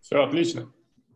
Все отлично.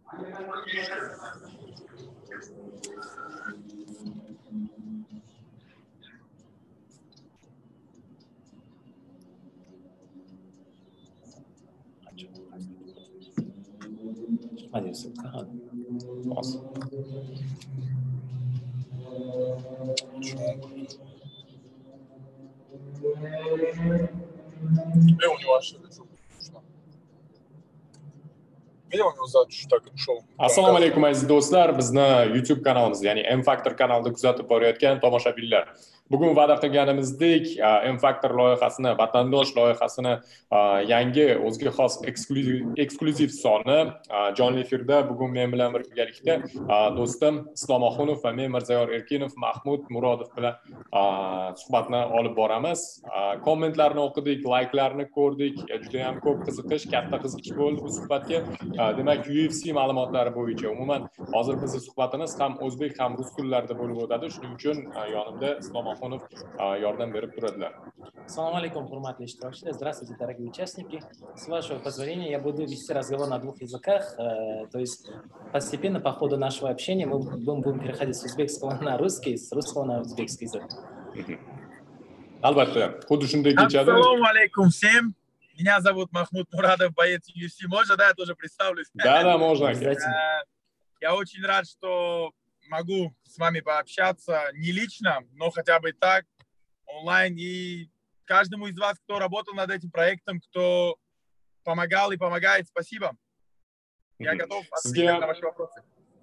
Assalomu alaykum aziz do'stlar, bizni YouTube kanalimiz, ya'ni M-Factor kanalida kuzatib borayotgan tomoshabinlar. Bugun va'da qilganimizdek, M-Factor loyihasini, vatandosh loyihasini yangi o'ziga xos eksklyuziv soni jonli efirda bugun men bilan birgalikda do'stim Islomoxunov va men Mirzayor Erkinov, Mahmud Murodov bilan suhbatni olib boramiz. Kommentlarni o'qidik, layklarni ko'rdik, juda ham ko'p qiziqish, katta qiziqish bo'ldi bu suhbatga. Demak, UFC ma'lumotlari bo'yicha umuman hozir bizning suhbatimiz ham o'zbek ham rus tillarida bo'lib o'tadi. Shuning uchun yonimda Islomoxunov yordam berib turadilar. Ассаламу алейкум, хурматли ishtirokchilar. Здравствуйте, дорогие участники. С вашего позволения я буду вести разговор на двух языках. То есть постепенно по ходу нашего общения мы будем переходить с узбекского на русский, с русского на узбекский язык. Albatta, xuddi shunday kechadi. Ассаламу алейкум всем. Меня зовут Махмуд Мурадов, боец UFC. Можно, да, я тоже представлюсь? Да, можно. Я очень рад, что могу с вами пообщаться не лично, но хотя бы так, онлайн. И каждому из вас, кто работал над этим проектом, кто помогал и помогает, спасибо. Я готов ответить на ваши вопросы.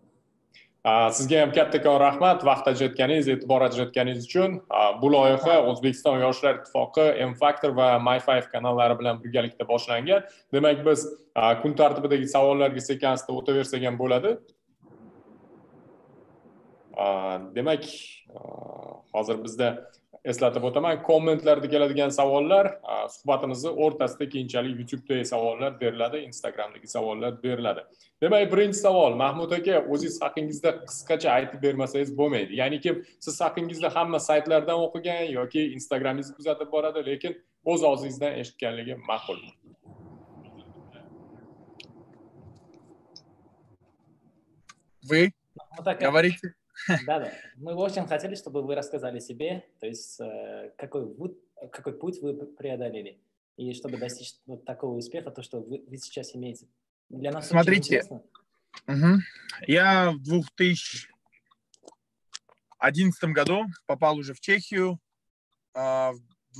Sizga ham kattakon rahmat vaqt ajratganingiz, e'tibor ajratganingiz uchun. Bu loyiha O'zbekiston Yoshlar ittifoqi, M-Factor va My5 kanallari bilan birgalikda boshlangan. Demak, biz kun tartibidagi savollarga sekansda o'taversak ham bo'ladi. Demak, hozir bizda eslatib o'taman, kommentlarda keladigan savollar suhbatimizni o'rtasida keyinchalik YouTube'dagi savollar beriladi, Instagramdagi savollar beriladi. Demak, birinchi savol, Mahmud aka, o'zingiz haqingizda qisqacha aytib bermasangiz bo'lmaydi. Ya'niki, siz haqingizda hamma saytlardan o'qigan yoki Instagramingizni kuzatib boradi, lekin o'z og'zingizdan eshitganligi ma'qul. Вы говорите? Да. Мы очень хотели, чтобы вы рассказали себе, то есть какой путь вы преодолели, и чтобы достичь вот такого успеха, то, что вы сейчас имеете. Для нас смотрите, очень интересно. Я в 2011 году попал уже в Чехию. В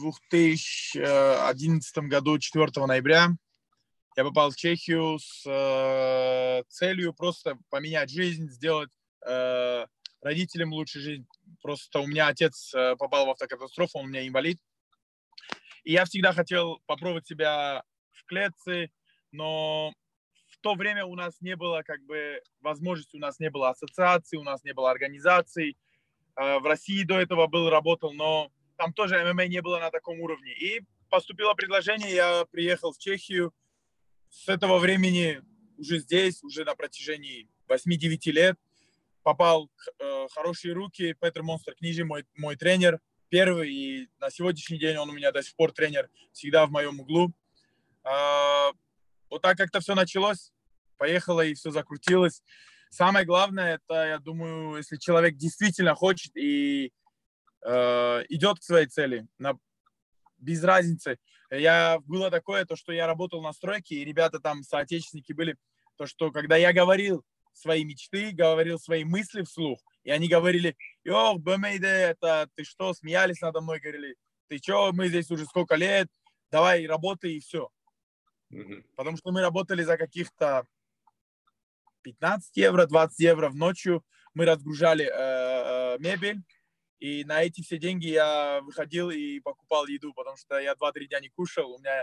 2011 году, 4 ноября, я попал в Чехию с целью просто поменять жизнь, сделать родителям лучше жизнь. Просто у меня отец попал в автокатастрофу, он у меня инвалид. И я всегда хотел попробовать себя в клетке, но в то время у нас не было возможности, у нас не было ассоциаций, у нас не было организаций. В России до этого работал, но там тоже ММА не было на таком уровне. И поступило предложение, я приехал в Чехию. С этого времени уже здесь, уже на протяжении 8-9 лет, попал в хорошие руки. Петр Монстр Книжи, мой тренер, первый, и на сегодняшний день он у меня до сих пор тренер, всегда в моем углу. Вот так как-то все началось, поехало и все закрутилось. Самое главное, это, я думаю, если человек действительно хочет и идет к своей цели, без разницы. Было такое, то, что я работал на стройке, и ребята там, соотечественники были, то, что когда я говорил свои мечты, говорил свои мысли вслух, и они говорили: «Йох, Бэмэйде, это ты что, смеялись надо мной, говорили, ты что, мы здесь уже сколько лет, давай работай и все». Потому что мы работали за каких-то 15 евро, 20 евро в ночью, мы разгружали мебель, и на эти все деньги я выходил и покупал еду, потому что я 2-3 дня не кушал, у меня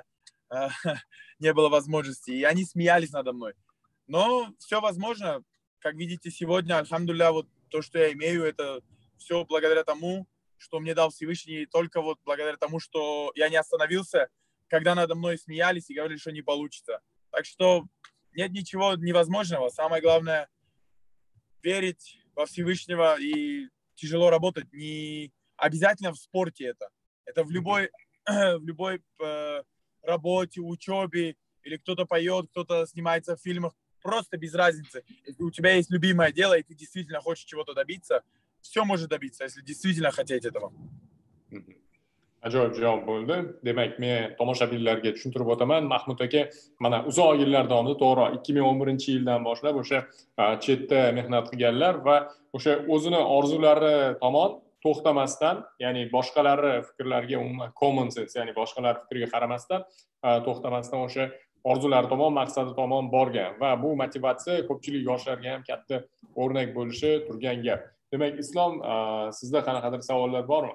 не было возможности, и они смеялись надо мной. Но все возможно, как видите сегодня, альхамдулилля, вот то, что я имею, это все благодаря тому, что мне дал Всевышний, только вот благодаря тому, что я не остановился, когда надо мной смеялись и говорили, что не получится. Так что нет ничего невозможного. Самое главное — верить во Всевышнего и тяжело работать. Не обязательно в спорте это. Это в любой работе, учебе, или кто-то поет, кто-то снимается в фильмах. просто без разницы. Если у тебя есть любимое дело, и ты действительно хочешь чего-то добиться, все может добиться, если действительно хотеть этого. Ajoyib javob bo'ldi. Demak, men tomoshabinlarga tushuntirib o'taman. Mahmud aka mana uzoq yillar davomida, to'g'ri, 2011-yildan boshlab o'sha chetda mehnat qilganlar va o'sha o'zini orzulari tomon to'xtamasdan, ya'ni boshqalarni fikrlariga, umuman common sense, ya'ni boshqalar fikriga qaramasdan, to'xtamasdan o'sha orzulari tomon, maqsadi tomon borgan va bu motivatsiya ko'pchilik yoshlarga ham katta o'rnak bo'lishi turgan gap. Demak, Islom, sizda qanaqadir savollar bormi?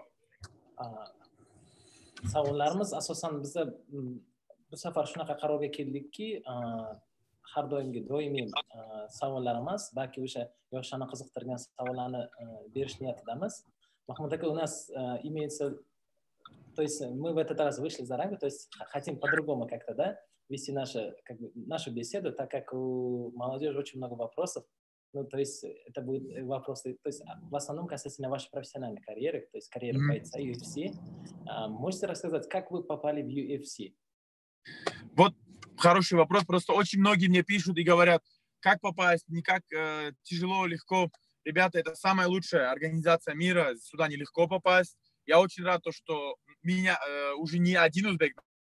Savollarimiz asosan biza bu safar shunaqa qarorga keldikki, har doimiy savollar emas, balki o'sha yoshlarni qiziqtirgan savollarni berish niyatidamiz. Mahmud aka, у нас имеется, то есть мы в этот раз вышли за рамки, то есть хотим по-другому как-то, да, вести нашу беседу, так как у молодежи очень много вопросов. Ну, то есть это будут вопросы, то есть в основном касательно вашей профессиональной карьеры, то есть карьеры бойца UFC. Можете рассказать, как вы попали в UFC? Вот хороший вопрос. Просто очень многие мне пишут и говорят, как попасть, никак тяжело, легко. Ребята, это самая лучшая организация мира, сюда нелегко попасть. Я очень рад, что меня уже не один узбек,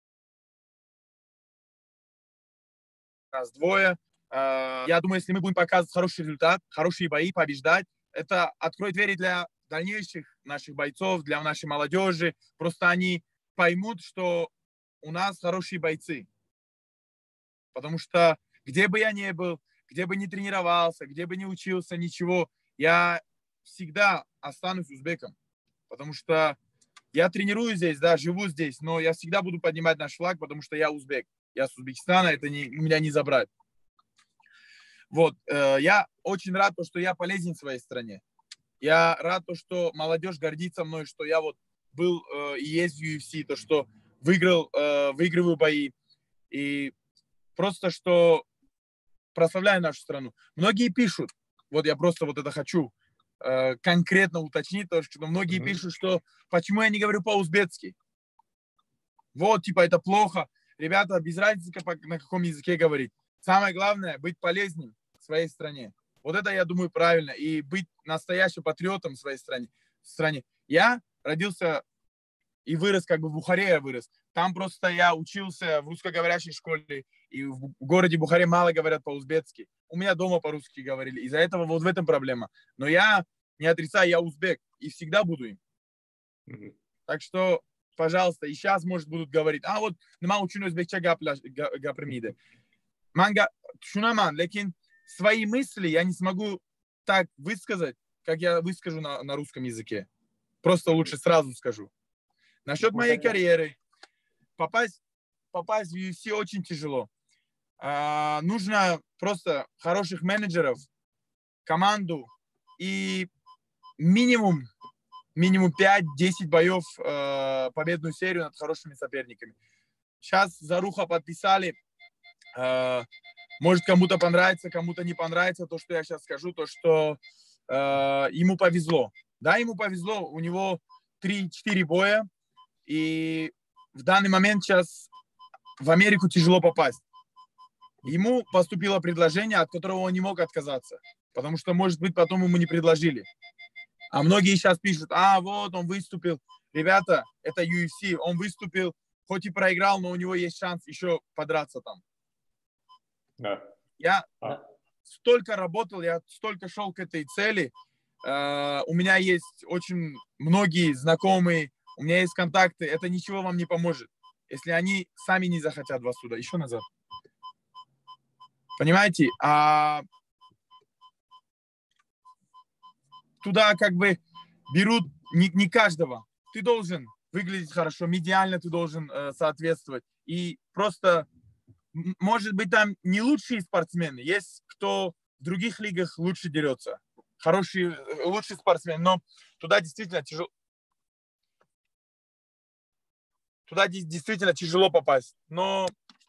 нас двое. Я думаю, если мы будем показывать хороший результат, хорошие бои, побеждать, это откроет двери для дальнейших наших бойцов, для нашей молодежи. Просто они поймут, что у нас хорошие бойцы. Потому что где бы я ни был, где бы ни тренировался, где бы ни учился, ничего, я всегда останусь узбеком. Потому что я тренируюсь здесь, да, живу здесь, но я всегда буду поднимать наш флаг, потому что я узбек. Я с Узбекистана, это меня не забрать. Вот, я очень рад, что я полезен в своей стране. Я рад, что молодежь гордится мной, что я вот был и есть в UFC, то, что выигрываю бои. И просто, что прославляю нашу страну. Многие пишут, вот я просто вот это хочу конкретно уточнить, то, что многие пишут, что почему я не говорю по-узбекски. Вот, типа, это плохо. Ребята, без разницы, на каком языке говорить. Самое главное, быть полезным в своей стране. Вот это, я думаю, правильно. И быть настоящим патриотом в своей стране. Я родился и вырос, как бы в Бухаре я вырос. Там просто я учился в русскоговорящей школе. И в городе Бухаре мало говорят по-узбекски. У меня дома по-русски говорили. Из-за этого вот в этом проблема. Но я не отрицаю, я узбек. И всегда буду им. Так что, пожалуйста, и сейчас, может, будут говорить, вот, нема учу узбекча гапримиде. Манга, шунаман, лекин свои мысли я не смогу так высказать, как я выскажу на русском языке. Просто лучше сразу скажу. Насчет моей карьеры. Попасть в UFC очень тяжело. Нужно просто хороших менеджеров, команду и минимум 5-10 боев, победную серию над хорошими соперниками. Сейчас Заруха подписали. Может, кому-то понравится, кому-то не понравится то, что я сейчас скажу, то, что ему повезло. Да, ему повезло, у него 3-4 боя, и в данный момент сейчас в Америку тяжело попасть. Ему поступило предложение, от которого он не мог отказаться, потому что, может быть, потом ему не предложили. А многие сейчас пишут, вот он выступил. Ребята, это UFC, он выступил, хоть и проиграл, но у него есть шанс еще подраться там. Да. Я столько работал, я столько шел к этой цели. У меня есть очень многие знакомые, у меня есть контакты. Это ничего вам не поможет, если они сами не захотят вас туда. Еще назад. Понимаете? Туда как бы берут не каждого. Ты должен выглядеть хорошо, медиально ты должен соответствовать. И просто, может быть, там не лучшие спортсмены. Есть кто в других лигах лучше дерется. Лучший спортсмен. Но туда действительно тяжело. Туда действительно тяжело попасть. Но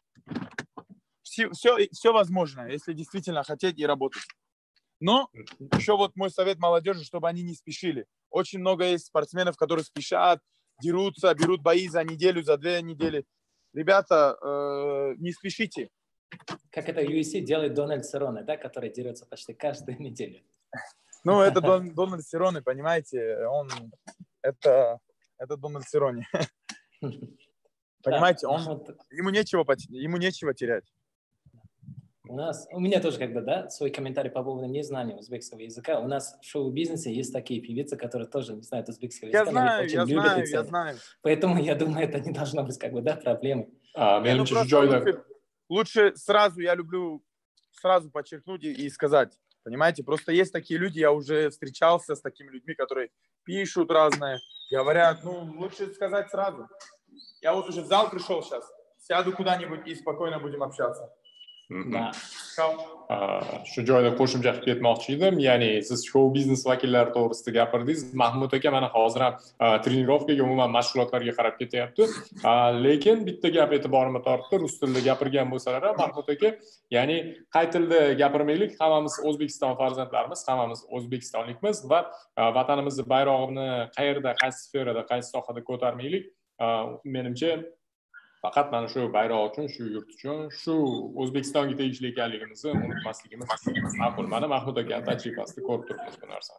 все возможно, если действительно хотеть и работать. Но еще вот мой совет молодежи, чтобы они не спешили. Очень много есть спортсменов, которые спешат, дерутся, берут бои за неделю, за 2 недели. Ребята, не спешите. Как это UFC делает Дональд Сероне, да, который дерется почти каждую неделю. Ну, это Дональд Сероне, понимаете, это Дональд Сероне. Понимаете, ему нечего терять. У меня тоже свой комментарий по поводу незнания узбекского языка. У нас в шоу-бизнесе есть такие певицы, которые тоже не знают узбекского языка, но их очень любят и ценят. Я знаю. Поэтому я думаю, это не должно быть проблемой. Лучше сразу, я люблю сразу подчеркнуть и сказать, понимаете, просто есть такие люди, я уже встречался с такими людьми, которые пишут разное, говорят, лучше сказать сразу. Я вот уже в зал пришел сейчас, сяду куда-нибудь и спокойно будем общаться. Shu joyda qo'shimcha qilib ketmoqchi edim. Ya'ni siz shou biznes vakillari to'g'risida gapirdingiz. Mahmud aka mana hozir ham trenirovkaga, umuman mashg'ulotlarga qarab ketyapti. Lekin bitta gap e'tiborimni tortdi. Rus tilida gapirgan bo'lsalar ham Mahmud aka, ya'ni qay tilda gapirmaylik, hammamiz O'zbekiston farzandlarimiz, hammamiz O'zbekistonlikmiz va vatanimizni bayrog'ini qayerda, qaysi sferada, qaysi sohada ko'tarmaylik. Menimcha faqat mana shu bayroq uchun, shu yurt uchun, shu O'zbekistonga tegishli ekanligimizni unutmasligimiz ma'qul. Mana Mahmud aka tajribasida ko'rib turibmiz bu narsani.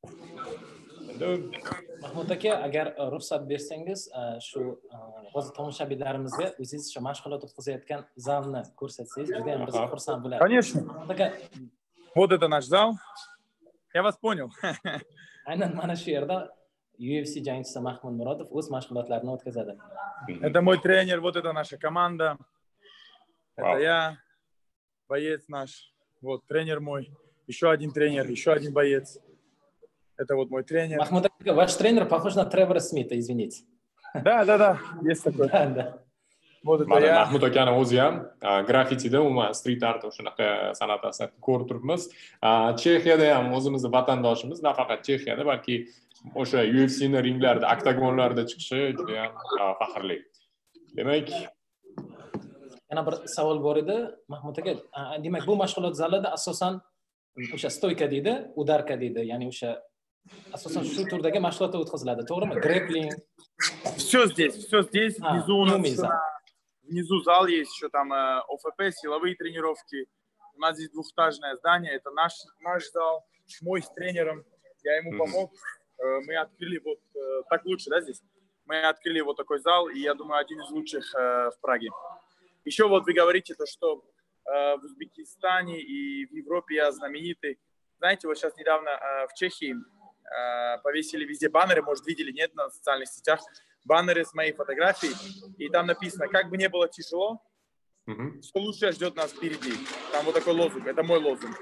Mahmud aka, agar ruxsat bersangiz, shu hozir tomoshabinlarimizga o'zingiz shu mashg'ulot o'tkazayotgan zalni ko'rsatsangiz, juda ham biz xursand bo'lardik. Конечно. Вот это наш зал. Я вас понял. Aynan mana shu yerda UFC jangchisi Mahmud Murodov o'z mashg'ulotlarini o'tkazadi. Это мой тренер, вот это наша команда. Это я, боец наш. Вот тренер мой. Еще один тренер, еще один боец. Это вот мой тренер. Mahmud aka, ваш тренер похож на Тревора Смита, извините. Да, есть такой. Да. Вот это я. Mahmud akani o'zi ham graffitida, umuman street art shunaqa san'at asarni ko'rib turibmiz. Chexiyada ham o'zimizni vatandoshimiz, nafaqat Chexiyada, balki o'sha UFC'ni ringlarida, oktagonlarda chiqishi juda ham faxrli. Demak, yana bir savol bor edi, Mahmud aka. Demak, bu mashg'ulot zalida asosan o'sha stoyka deydi, udarka deydi, ya'ni o'sha asosan shu turdagi mashg'ulotlar o'tkaziladi, to'g'rimi? Grappling. Все здесь. Внизу у нас внизу зал есть, еще там ОФП, силовые тренировки. У нас здесь двухэтажное здание, это наш зал, мой с тренером. Я ему помог. Мы открыли вот так лучше, да, здесь? Мы открыли вот такой зал, и я думаю, один из лучших в Праге. Еще вот вы говорите то, что в Узбекистане и в Европе я знаменитый. Знаете, вот сейчас недавно в Чехии повесили везде баннеры, может, видели, нет, на социальных сетях, баннеры с моей фотографией, и там написано, как бы не было тяжело, что лучшее ждет нас впереди. Там вот такой лозунг, это мой лозунг.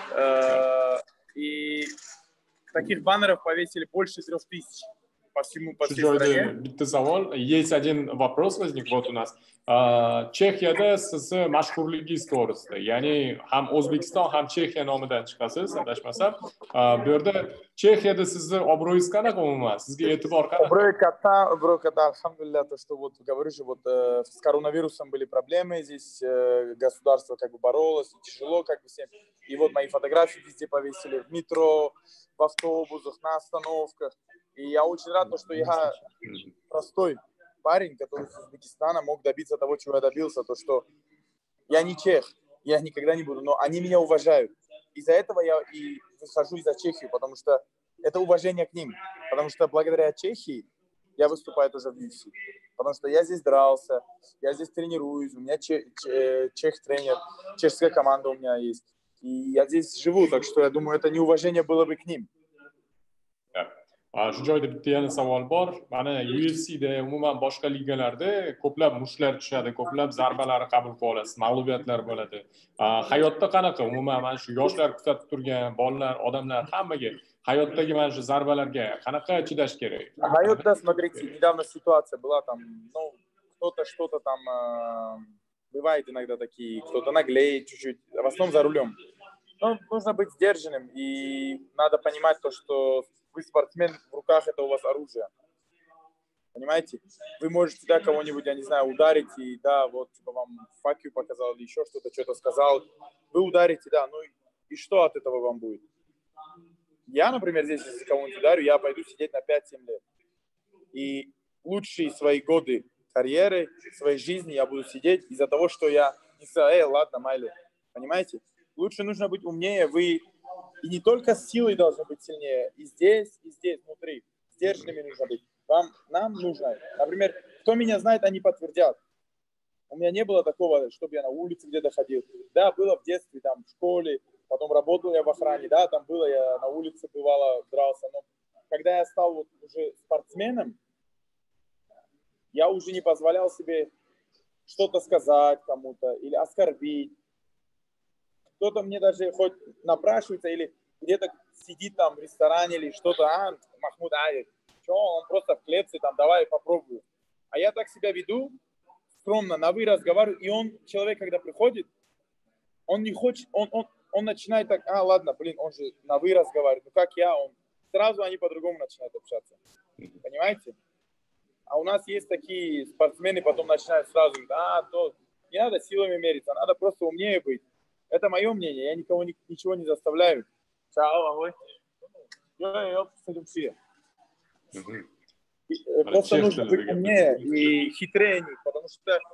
И таких баннеров повесили больше 3000 по всей стране. Bitta savol, есть один вопрос возник вот у нас. Chexiyada sizni mashhurligingiz to'g'risida, ya'ni ham O'zbekiston, ham Chexiya nomidan chiqasiz, adashmasam. Bu yerda Chexiyada sizni obro'yingiz qanaqa umuman? Sizga e'tibor qanaqa? Оброй кота, алхамдулилля, то, что вот говорю же, вот с коронавирусом были проблемы, здесь государство как бы боролось, тяжело как бы всем. И вот мои фотографии везде повесили, в метро, в автобусах, на остановках. И я очень рад, что я простой парень, который из Узбекистана мог добиться того, чего я добился, то, что я не чех, я никогда не буду, но они меня уважают. Из-за этого я и сажусь за Чехию, потому что это уважение к ним. Потому что благодаря Чехии я выступаю тоже в UFC. Потому что я здесь дрался, я здесь тренируюсь, у меня чех-тренер, чешская команда у меня есть. И я здесь живу, так что я думаю, это неуважение было бы к ним. Shu joyda bitta yana savol bor. Mana UFCda, umuman boshqa ligalarda ko'plab mushlar tushadi, ko'plab zarbalar qabul qilib olasiz, mag'lubiyatlar bo'ladi. Hayotda qanaqa? Umuman mana shu yoshlar kuzatib turgan bolalar, odamlar hammaga hayotdagi mana shu zarbalarga qanaqa chidash kerak? Hayotda, смотрите, недавно ситуация была там, кто-то что-то там бывает иногда такие, кто-то наглеет чуть-чуть, в основном за рулем. Но нужно быть сдержанным и надо понимать то, что вы спортсмен, в руках это у вас оружие. Понимаете? Вы можете, да, кого-нибудь, я не знаю, ударить, и да, вот, типа, вам факью показал или еще что-то сказал. Вы ударите, да, ну и что от этого вам будет? Я, например, здесь, если кого-нибудь ударю, я пойду сидеть на 5-7 лет. И лучшие свои годы карьеры, своей жизни я буду сидеть из-за того, что я не сказать, ладно, майли. Понимаете? Лучше нужно быть умнее, вы и не только с силой должны быть сильнее, и здесь, внутри. Сдержанными нужно быть. Нам нужно. Например, кто меня знает, они подтвердят. У меня не было такого, чтобы я на улице где-то ходил. Да, было в детстве, там, в школе, потом работал я в охране, да, там было, я на улице бывало, дрался. Но когда я стал вот уже спортсменом, я уже не позволял себе что-то сказать кому-то или оскорбить. Кто-то мне даже хоть напрашивается или где-то сидит там в ресторане или что-то, Махмуд что, он просто в клетке, там, давай попробую. А я так себя веду, скромно, на вы разговариваю, и он, человек, когда приходит, он не хочет, он начинает так, ладно, он же на вы разговаривает, ну как я, сразу они по-другому начинают общаться. Понимаете? А у нас есть такие спортсмены, потом начинают сразу говорить, то не надо силами мериться, надо просто умнее быть. Это мое мнение, я никого ничего не заставляю. Просто нужно быть умнее и хитрее них, потому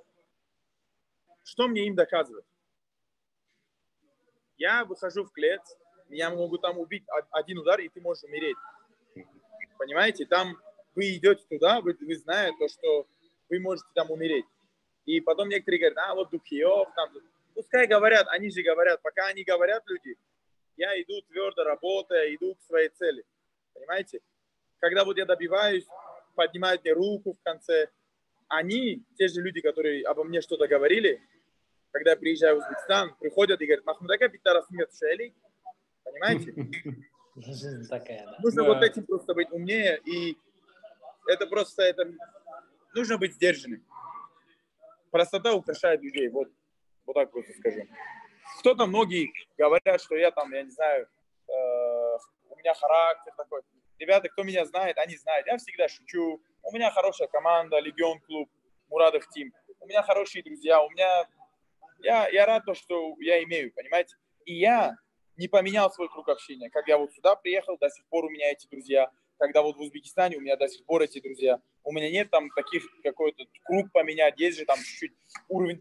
что мне им доказывать? Я выхожу в клетку, меня могут там убить один удар, и ты можешь умереть. Понимаете? Там вы идете туда, вы знаете, то, что вы можете там умереть. И потом некоторые говорят, вот Духиев, там, пускай говорят, они же говорят, пока они говорят, люди, я иду твердо работая, иду к своей цели. Понимаете? Когда вот я добиваюсь, поднимают мне руку в конце, они, те же люди, которые обо мне что-то говорили, когда я приезжаю в Узбекистан, приходят и говорят, Махмудака Питара Смет Шайли. Понимаете? Жизнь такая, да. Нужно вот этим просто быть умнее, и это просто, нужно быть сдержанным. Простота украшает людей, вот так просто скажу. Кто-то, многие говорят, что я там, я не знаю, у меня характер такой. Ребята, кто меня знает, они знают. Я всегда шучу. У меня хорошая команда, Легион клуб, Мурадов Тим. У меня хорошие друзья. Я рад, что я имею, понимаете? И я не поменял свой круг общения. Как я вот сюда приехал, до сих пор у меня эти друзья. Когда вот в Узбекистане, у меня до сих пор эти друзья. У меня нет там таких, какой-то круг поменять. Есть же там чуть-чуть уровень...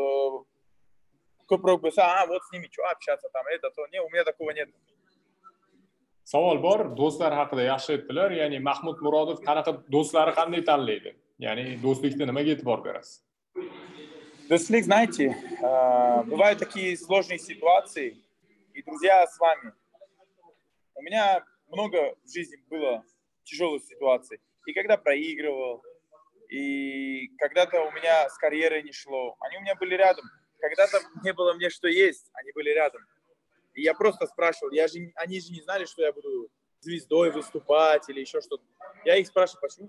вот с ними что общаться там, не, у меня такого нет. Savol bor, do'stlar haqida yaxshi aytdilar. Ya'ni Mahmud Murodov qanaqa do'stlari qanday tanlaydi? Ya'ni do'stlikda nimaga e'tibor berasiz? Дослик, знаете, бывают такие сложные ситуации, и друзья с вами. У меня много в жизни было тяжелых ситуаций. И когда проигрывал, и когда-то у меня с карьерой не шло, они у меня были рядом. Когда-то не было мне что есть, они были рядом. И я просто спрашивал, они же не знали, что я буду звездой выступать или еще что-то. Я их спрашивал, почему?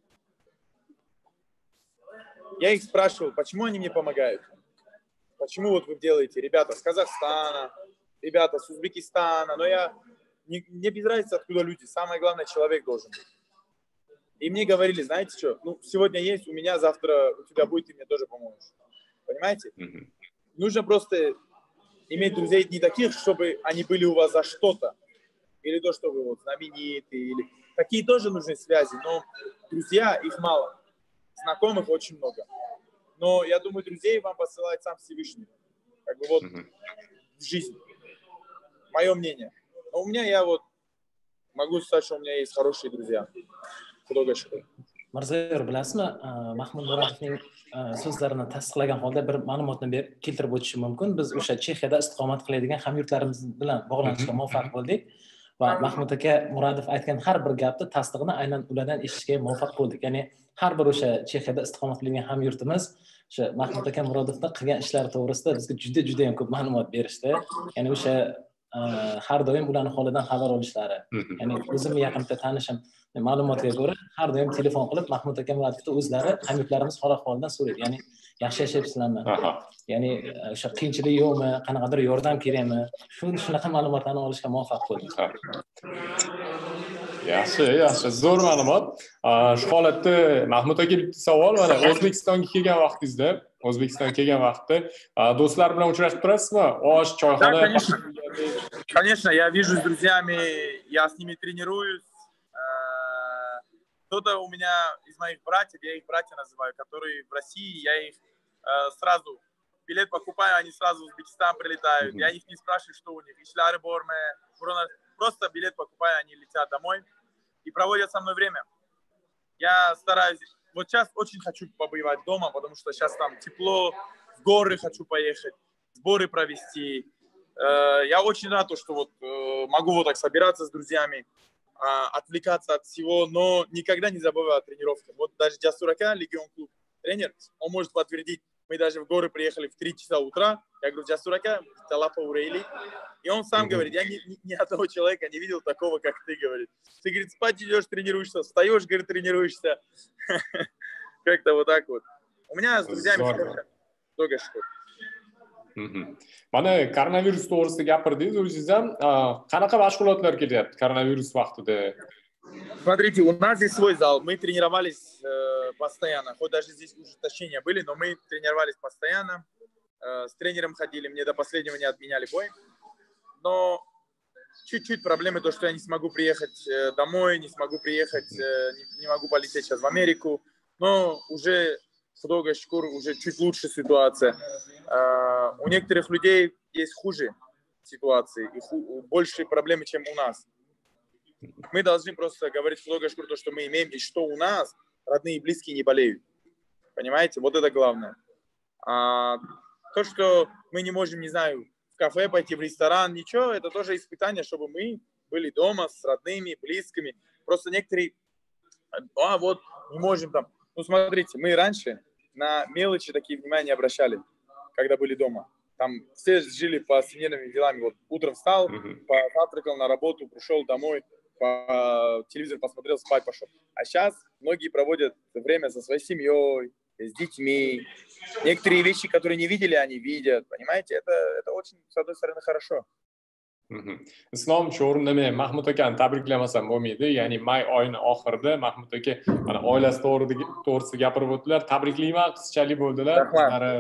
Я их спрашивал, почему они мне помогают? Почему вот вы делаете? Ребята с Казахстана, ребята с Узбекистана. Но мне без разницы, откуда люди. Самое главное, человек должен быть. И мне говорили, знаете что, сегодня есть у меня, завтра у тебя будет, ты мне тоже поможешь. Понимаете? Нужно просто иметь друзей не таких, чтобы они были у вас за что-то. Или то, что вы вот знамениты. Или... Такие тоже нужны связи, но друзья, их мало. Знакомых очень много. Но я думаю, друзей вам посылает сам Всевышний. Как бы вот в жизни. Мое мнение. Но у меня я вот могу сказать, что у меня есть хорошие друзья. Xudoga shukr. Mirzayor, bilasizmi, Mahmud Murodovning so'zlarini tasdiqlagan holda bir ma'lumotni keltirib o'tishim mumkin. Biz o'sha Chexiyada istiqomat qiladigan hamyurtlarimiz bilan bog'lanishga muvaffaq bo'ldik va Mahmud aka Murodov aytgan har bir gapni tasdig'ini aynan ulardan eshitishga muvaffaq bo'ldik. Ya'ni har bir o'sha Chexiyada istiqomat qilgan hamyurtimiz o'sha Mahmud aka Murodovda qilgan ishlari to'g'risida bizga juda ham ko'p ma'lumot berishdi. Ya'ni o'sha har doim ularning holidan xabar olishlari. Ya'ni o'zimni yaqinda tanishim ma'lumotga ko'ra har doim telefon qilib Mahmud aka Murodovga o'zlari hamyurtlarimiz hol-ahvolidan so'raydi. Ya'ni yaxshi yashayapsizlarmi? Ya'ni o'sha qiyinchilik yo'qmi? Qanaqadir yordam kerakmi? Shunaqa ma'lumotlarni olishga muvaffaq bo'ldik. Yaxshi, zo'r ma'lumot. Shu holatda Mahmud aka bitta savol, mana O'zbekistonga kelgan vaqtda do'stlar bilan uchrashib turasizmi? Osh, choyxona. Конечно, я вижу с друзьями, я с ними тренируюсь. Кто-то у меня из моих братьев, я их братья называю, которые в России, я их сразу билет покупаю, они сразу в Узбекистан прилетают. Я их не спрашиваю, что у них. Ишляры, Борме, просто билет покупаю, они летят домой и проводят со мной время. Я стараюсь. Вот сейчас очень хочу побывать дома, потому что сейчас там тепло, в горы хочу поехать, сборы провести. Я очень рад, что вот могу вот так собираться с друзьями, отвлекаться от всего, но никогда не забываю о тренировках. Вот даже Джасурака, Легион клуб, тренер, он может подтвердить. Мы даже в горы приехали в 3 часа утра. Я говорю, Джасурака, Талапа Урейли. И он сам говорит, я ни одного человека не видел такого, как ты, говорит. Ты, говорит, спать идешь, тренируешься, встаешь, говорит, тренируешься. Как-то вот так вот. У меня с друзьями много что. Mana koronavirus to'g'risida gapirdingiz o'zingiz ham. Qanaqa mashg'ulotlar kelyapti koronavirus vaqtida? Смотрите, у нас здесь свой зал. Мы тренировались постоянно. Хоть даже здесь ужесточения были, но мы тренировались постоянно. С тренером ходили. Мне до последнего не отменяли бой. Но чуть-чуть проблемы то, что я не смогу приехать домой, не смогу приехать, не могу полететь сейчас в Америку. Но уже, худога шкур, уже чуть лучше ситуация. У некоторых людей есть хуже ситуации, и больше проблемы, чем у нас. Мы должны просто говорить худога шкур то, что мы имеем, и что у нас родные и близкие не болеют. Понимаете? Вот это главное. То, что мы не можем, не знаю, в кафе пойти, в ресторан, ничего, это тоже испытание, чтобы мы были дома с родными, близкими. Просто некоторые, вот, не можем там. Ну, смотрите, мы раньше на мелочи такие внимания обращали, когда были дома. Там все жили по семейным делам. Вот утром встал, позавтракал на работу, пришел домой, по телевизору посмотрел, спать пошел. А сейчас многие проводят время со своей семьей, с детьми. Некоторые вещи, которые не видели, они видят. Понимаете, это очень, с одной стороны, хорошо. Islom shu o'rinda men Mahmud akani tabriklamasam bo'lmaydi. Ya'ni may oyini oxirida Mahmud aka mana oilasi to'g'risida gapirib o'tdilar. Tabriklayman, qizchali bo'ldilar. Qizlari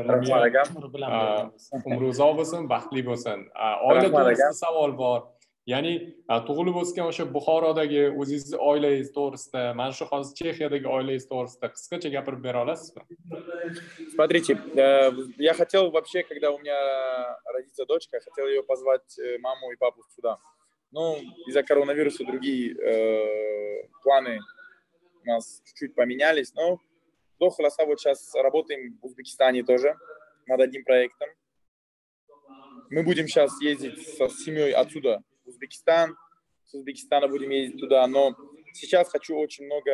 umri uzoq bo'lsin, baxtli bo'lsin. Oila to'g'risida savol bor. Ya'ni tug'ilib o'sgan o'sha Buxorodagi o'zingizni oilangiz to'g'risida, mana shu hozir Chexiyadagi oilangiz to'g'risida qisqacha gapirib bera olasizmi? Смотрите, я хотел вообще, когда у меня родится дочка, я хотел ее позвать, маму и папу сюда. Но из-за коронавируса другие планы у нас чуть-чуть поменялись. Но до холоса вот сейчас работаем в Узбекистане тоже над одним проектом. Мы будем сейчас ездить со семьей отсюда в Узбекистан. С Узбекистана будем ездить туда. Но сейчас хочу очень много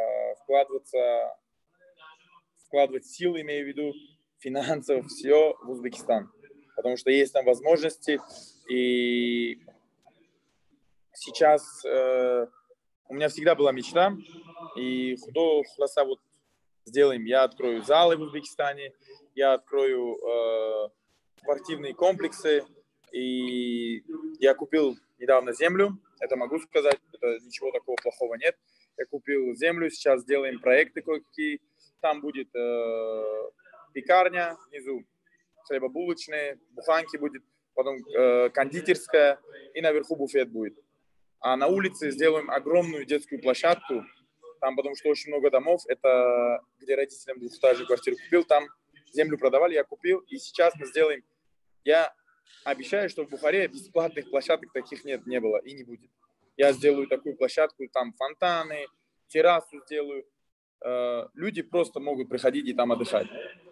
вкладывать сил, имею в виду, финансов, все в Узбекистан. Потому что есть там возможности. И сейчас у меня всегда была мечта. И худо хласа вот сделаем. Я открою залы в Узбекистане. Я открою спортивные комплексы. И я купил недавно землю. Это могу сказать. Это ничего такого плохого нет. Я купил землю. Сейчас делаем проекты кое-какие. Там будет пекарня внизу, хлебобулочные, буханки будет, потом кондитерская и наверху буфет будет. А на улице сделаем огромную детскую площадку, там, потому что очень много домов, это где родителям двухэтажную квартиру купил, там землю продавали, я купил, и сейчас мы сделаем, я обещаю, что в Бухаре бесплатных площадок таких не было и не будет. Я сделаю такую площадку, там фонтаны, террасу сделаю. Люди просто могут приходить и там отдыхать.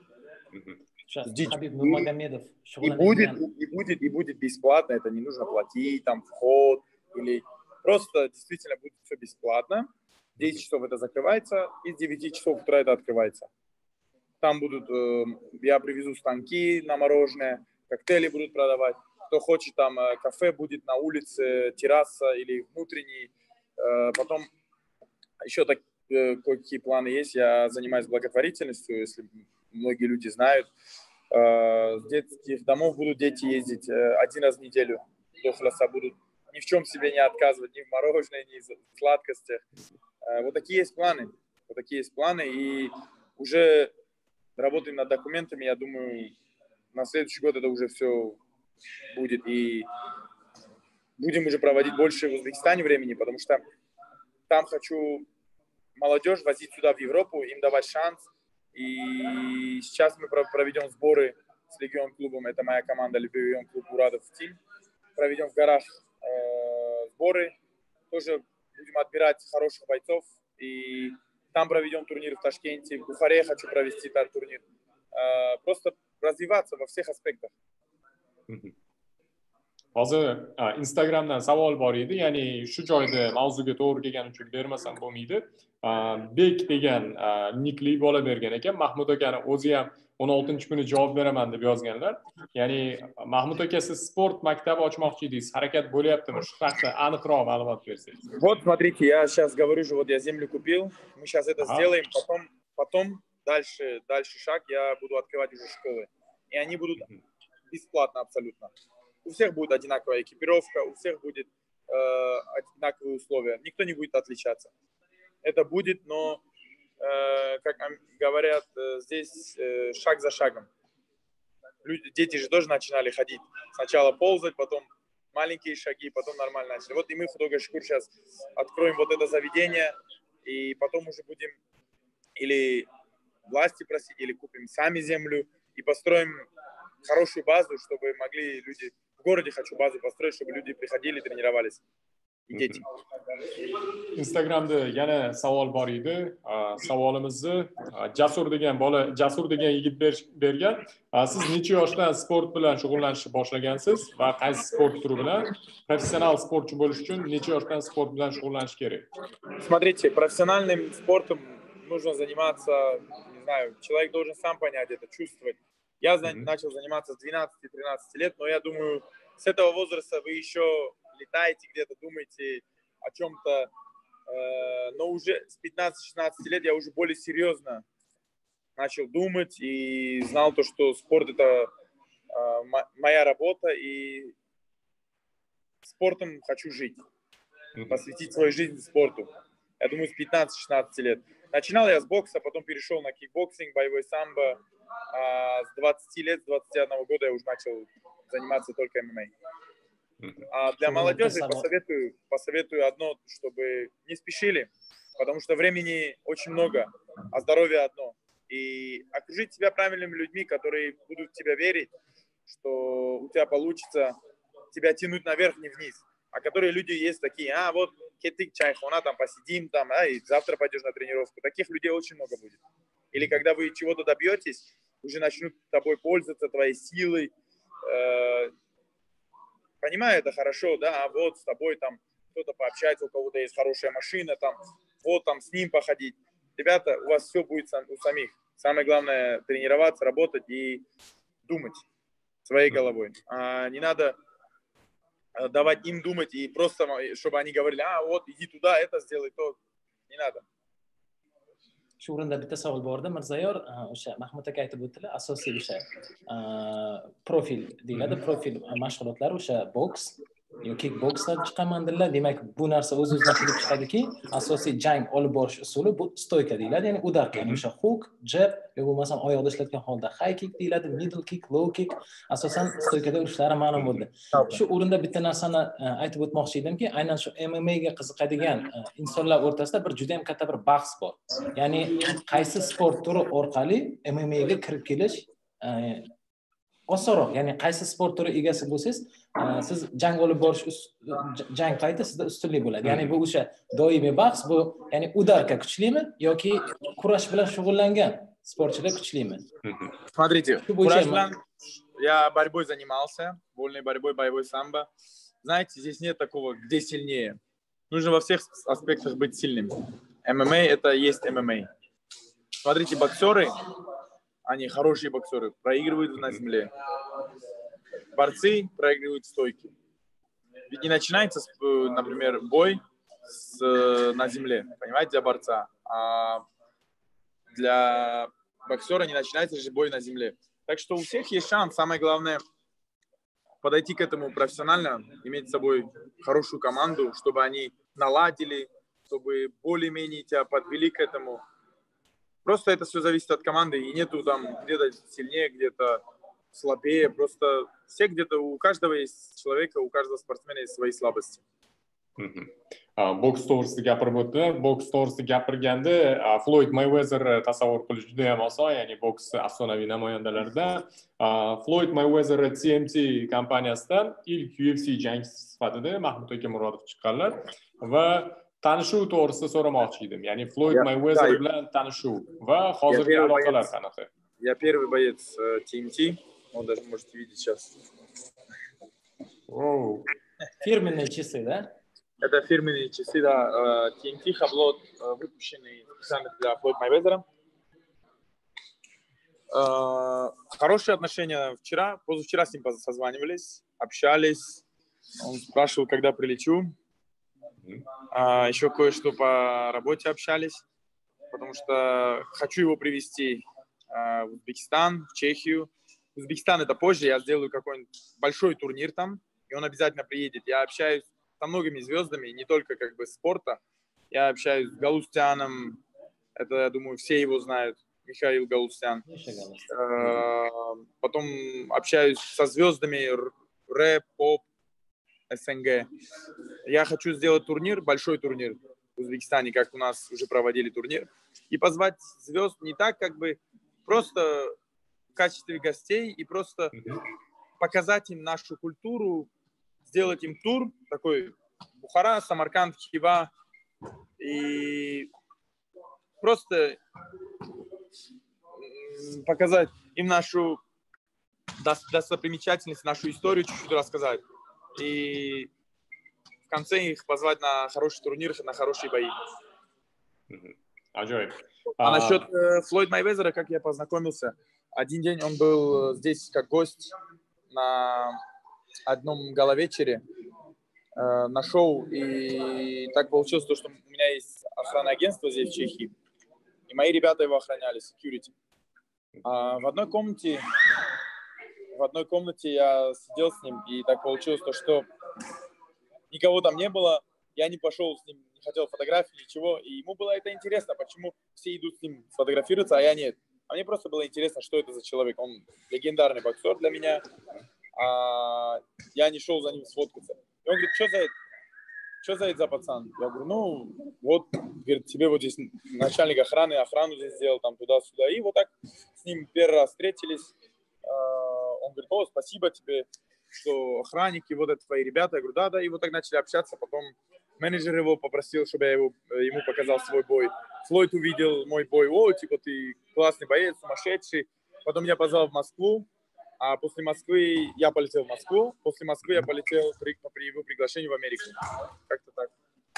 И будет бесплатно, это не нужно платить, там вход, или просто действительно будет все бесплатно. В 10 часов это закрывается, и с 9 часов утра это открывается. Там будут, я привезу станки на мороженое, коктейли будут продавать. Кто хочет, там кафе будет на улице, терраса или внутренний. Потом еще так какие планы есть. Я занимаюсь благотворительностью, если многие люди знают. С детских домов будут дети ездить 1 раз в неделю. До хласа будут ни в чем себе не отказывать, ни в мороженое, ни в сладкостях. Вот такие есть планы. Вот такие есть планы. И уже работаем над документами. Я думаю, на следующий год это уже все будет. И будем уже проводить больше в Узбекистане времени, потому что там хочу молодежь возить сюда в Европу, им давать шанс. И сейчас мы проведем сборы с Легион-клубом, это моя команда, Легион-клуб Урадов Тим. Проведем в горах сборы, тоже будем отбирать хороших бойцов, и там проведем турнир в Ташкенте, в Бухаре хочу провести этот турнир. Просто развиваться во всех aspektах. Hozir Instagramdan savol bor edi, ya'ni shu joyda mavzuga to'g'ri kelgani uchun bermasam bo'lmaydi. Bek degan nikli bola bergan ekan, Mahmud akani o'zi ham 16-kuni javob beraman deb yozganlar. Ya'ni Mahmud aka, siz sport maktabi ochmoqchi edingiz, harakat bo'lyaptimi? Shu haqda aniqroq ma'lumot bersangiz. Вот, смотрите, я сейчас говорю же, вот я землю купил, мы сейчас это сделаем, потом дальше шаг, я буду открывать уже школы, и они будут бесплатно абсолютно. У всех будет одинаковая экипировка, у всех будет одинаковые условия. Никто не будет отличаться. Это будет, но, как говорят, здесь шаг за шагом. Дети же тоже начинали ходить. Сначала ползать, потом маленькие шаги, потом нормально начали. Вот и мы в Худога-Шукур сейчас откроем вот это заведение, и потом уже будем или власти просить, или купим сами землю и построим хорошую базу, чтобы могли люди... В городе хочу базу построить, чтобы люди приходили, тренировались. И дети. Instagramda yana savol bor edi. Savolimizni Jasur degan yigit bergan. Siz necha yoshdan sport bilan shug'ullanishni boshlagansiz va qaysi sport turi bilan? Professional sportchi bo'lish uchun necha yoshdan sport bilan shug'ullanish kerak? Смотрите, профессиональным спортом нужно заниматься, не знаю, человек должен сам понять это, чувствовать. Я начал заниматься с 12-13 лет, но я думаю, с этого возраста вы еще летаете где-то, думаете о чем-то, но уже с 15-16 лет я уже более серьезно начал думать и знал то, что спорт это моя работа, и спортом хочу жить, посвятить свою жизнь спорту. Я думаю, с 15-16 лет. Начинал я с бокса, потом перешел на кикбоксинг, боевой самбо. С 20 лет, с 21 года я уже начал заниматься только ММА. А для молодежи посоветую одно, чтобы не спешили, потому что времени очень много, а здоровье одно. И окружить себя правильными людьми, которые будут в тебя верить, что у тебя получится тебя тянуть наверх, не вниз. А которые люди есть такие, вот кетик чайхона, там посидим, там, и завтра пойдешь на тренировку. Таких людей очень много будет. Или когда вы чего-то добьетесь, уже начнут тобой пользоваться, твоей силой. Понимаю, это хорошо, да, а вот с тобой там кто-то пообщается, у кого-то есть хорошая машина, там, вот там с ним походить. Ребята, у вас все будет у самих. Самое главное тренироваться, работать и думать своей головой. Не надо давать им думать и просто, чтобы они говорили, вот иди туда, это сделай, то. Не надо. Shu o'rinda bitta savol bor edi, Mirzayor, o'sha Mahmud aka aytib o'tdilar, asosiy o'sha profil deyiladi, profil mashg'ulotlari o'sha boks yoki boksdan chiqaman dedilar. Demak, bu narsa o'z-o'zidan kelib chiqadiki, asosiy jang olib borish usuli bu stoyka deyiladi, ya'ni udarka, ya'ni o'sha hook, jab yoki bo'lmasam oyoqda ishlatgan holda high kick deyiladi, middle kick, low kick, asosan stoykada urishlari ma'lum bo'ldi. Shu o'rinda bitta narsani aytib o'tmoqchi edimki, aynan shu MMA ga qiziqadigan insonlar o'rtasida juda ham katta bir bahs bor. Ya'ni qaysi sport turi orqali MMA ga kirib kelish osonroq, ya'ni qaysi sport turi egasi bo'lsangiz, siz jang olib borish jang payti sizda ustunlik bo'ladi. Ya'ni bu o'sha doimiy bahs, bu ya'ni udarka kuchlimi yoki kurash bilan shug'ullangan sportchilar kuchlimi? Смотрите, кураж bilan я борьбой занимался, вольной борьбой, боевой самбо. Знаете, здесь нет такого, где сильнее. Нужно во всех аспектах быть сильным. ММА это есть ММА. Смотрите, боксеры, они хорошие боксеры, проигрывают на земле. Борцы проигрывают стойки. Ведь не начинается, например, бой на земле, понимаете, для борца. А для боксера не начинается же бой на земле. Так что у всех есть шанс. Самое главное подойти к этому профессионально, иметь с собой хорошую команду, чтобы они наладили, чтобы более-менее тебя подвели к этому. Просто это все зависит от команды, и нету там где-то сильнее, где-то слабее. Просто все где-то, у каждого есть человека, у каждого спортсмена есть свои слабости. Boks to'g'risida gapirib o'tdi. Boks to'g'risida gapirganda Floyd Mayweather tasavvur qilish juda ham oson, ya'ni boks afsonaviy namoyandalarida Floyd Mayweather TMT kompaniyasidan ilk UFC jangchisi sifatida Mahmud aka Murodov chiqqanlar va tanishuv to'g'risida so'ramoqchi edim. Ya'ni Floyd Mayweather bilan tanishuv va hozirgi aloqalar qanaqa? Я первый боец TMT, он даже можете видеть сейчас. Фирменные часы, да? Это фирменные часы, да, TNT, Хаблот, выпущенные специально для Флойд Майвезера. Хорошие отношения позавчера с ним созванивались, общались. Он спрашивал, когда прилечу. Еще кое-что по работе общались, потому что хочу его привезти в Узбекистан, в Чехию. Узбекистан это позже, я сделаю какой-нибудь большой турнир там, и он обязательно приедет. Я общаюсь со многими звездами, не только как бы спорта. Я общаюсь с Галустяном, это, я думаю, все его знают, Михаил Галустян. Потом общаюсь со звездами рэп, поп, СНГ. Я хочу сделать турнир, большой турнир в Узбекистане, как у нас уже проводили турнир, и позвать звезд не так, как бы просто в качестве гостей, и просто показать им нашу культуру, сделать им тур такой Бухара, Самарканд, Хива, и просто показать им нашу достопримечательность, нашу историю чуть-чуть рассказать. И в конце их позвать на хороший турнир, на хорошие бои. А насчет Флойд Майвезера, как я познакомился, один день он был здесь как гость на одном галавечере, на шоу, и так получилось, что у меня есть охранное агентство здесь, в Чехии, и мои ребята его охраняли, security. В одной комнате я сидел с ним, и так получилось, что никого там не было, я не пошел с ним, не хотел фотографии, ничего, и ему было это интересно, почему все идут с ним сфотографироваться, а я нет. А мне просто было интересно, что это за человек, он легендарный боксер для меня, а я не шел за ним сфоткаться. И он говорит, что за это за пацан? Я говорю, ну, вот, говорит, тебе вот здесь начальник охрану здесь сделал, там, туда-сюда. И вот так с ним первый раз встретились. Он говорит, о, спасибо тебе, что охранники, вот это твои ребята. Я говорю, да. И вот так начали общаться. Потом менеджер его попросил, чтобы я ему показал свой бой. Флойд увидел мой бой. О, типа, ты классный боец, сумасшедший. Потом меня позвал в Москву. А после Москвы я полетел в Москву. После Москвы я полетел по его приглашению в Америку. Как-то так.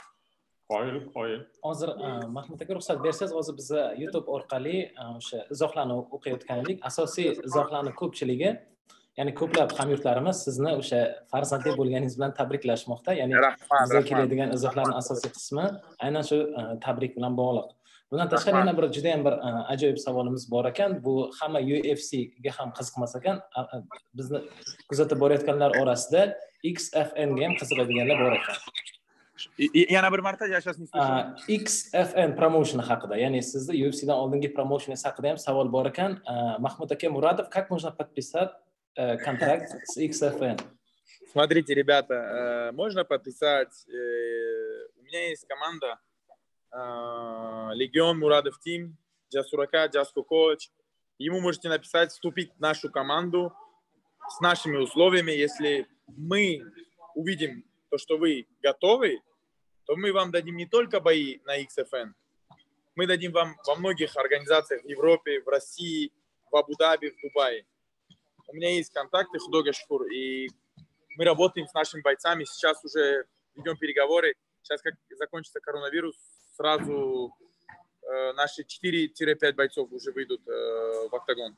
Hozir Mahmud aka ruxsat bersangiz, hozir biz YouTube orqali o'sha izohlarni o'qiyotgan edik. Asosiy izohlarning ko'pchiligi, ya'ni ko'plab hamyurtlarimiz sizni o'sha farzandli bo'lganingiz bilan tabriklashmoqda. Ya'ni bizga keladigan izohlarning asosiy qismi aynan shu tabrik bilan bog'liq. Bundan tashqari yana bir juda ham bir ajoyib savolimiz bor ekan. Bu hamma UFC ga ham qiziqmas ekan. Bizni kuzatib borayotganlar orasida XFN ga ham qiziqadiganlar bor ekan. Yana bir marta, я сейчас не слышу. XFN promotion haqida, ya'ni sizni UFC dan oldingi promossioningiz haqida ham savol bor ekan. Mahmud aka Muradov, как можно подписать контракт с XFN? Смотрите, ребята, можно подписать. У меня есть команда Легион Мурадов Тим, Джасурака, Джаско Коуч. Ему можете написать, вступить в нашу команду с нашими условиями. Если мы увидим то, что вы готовы, то мы вам дадим не только бои на XFN, мы дадим вам во многих организациях в Европе, в России, в Абу-Даби, в Дубае. У меня есть контакты Худога Шкур, и мы работаем с нашими бойцами. Сейчас уже ведем переговоры. Сейчас, как закончится коронавирус, сразу наши 4-5 бойцов уже выйдут в октагон.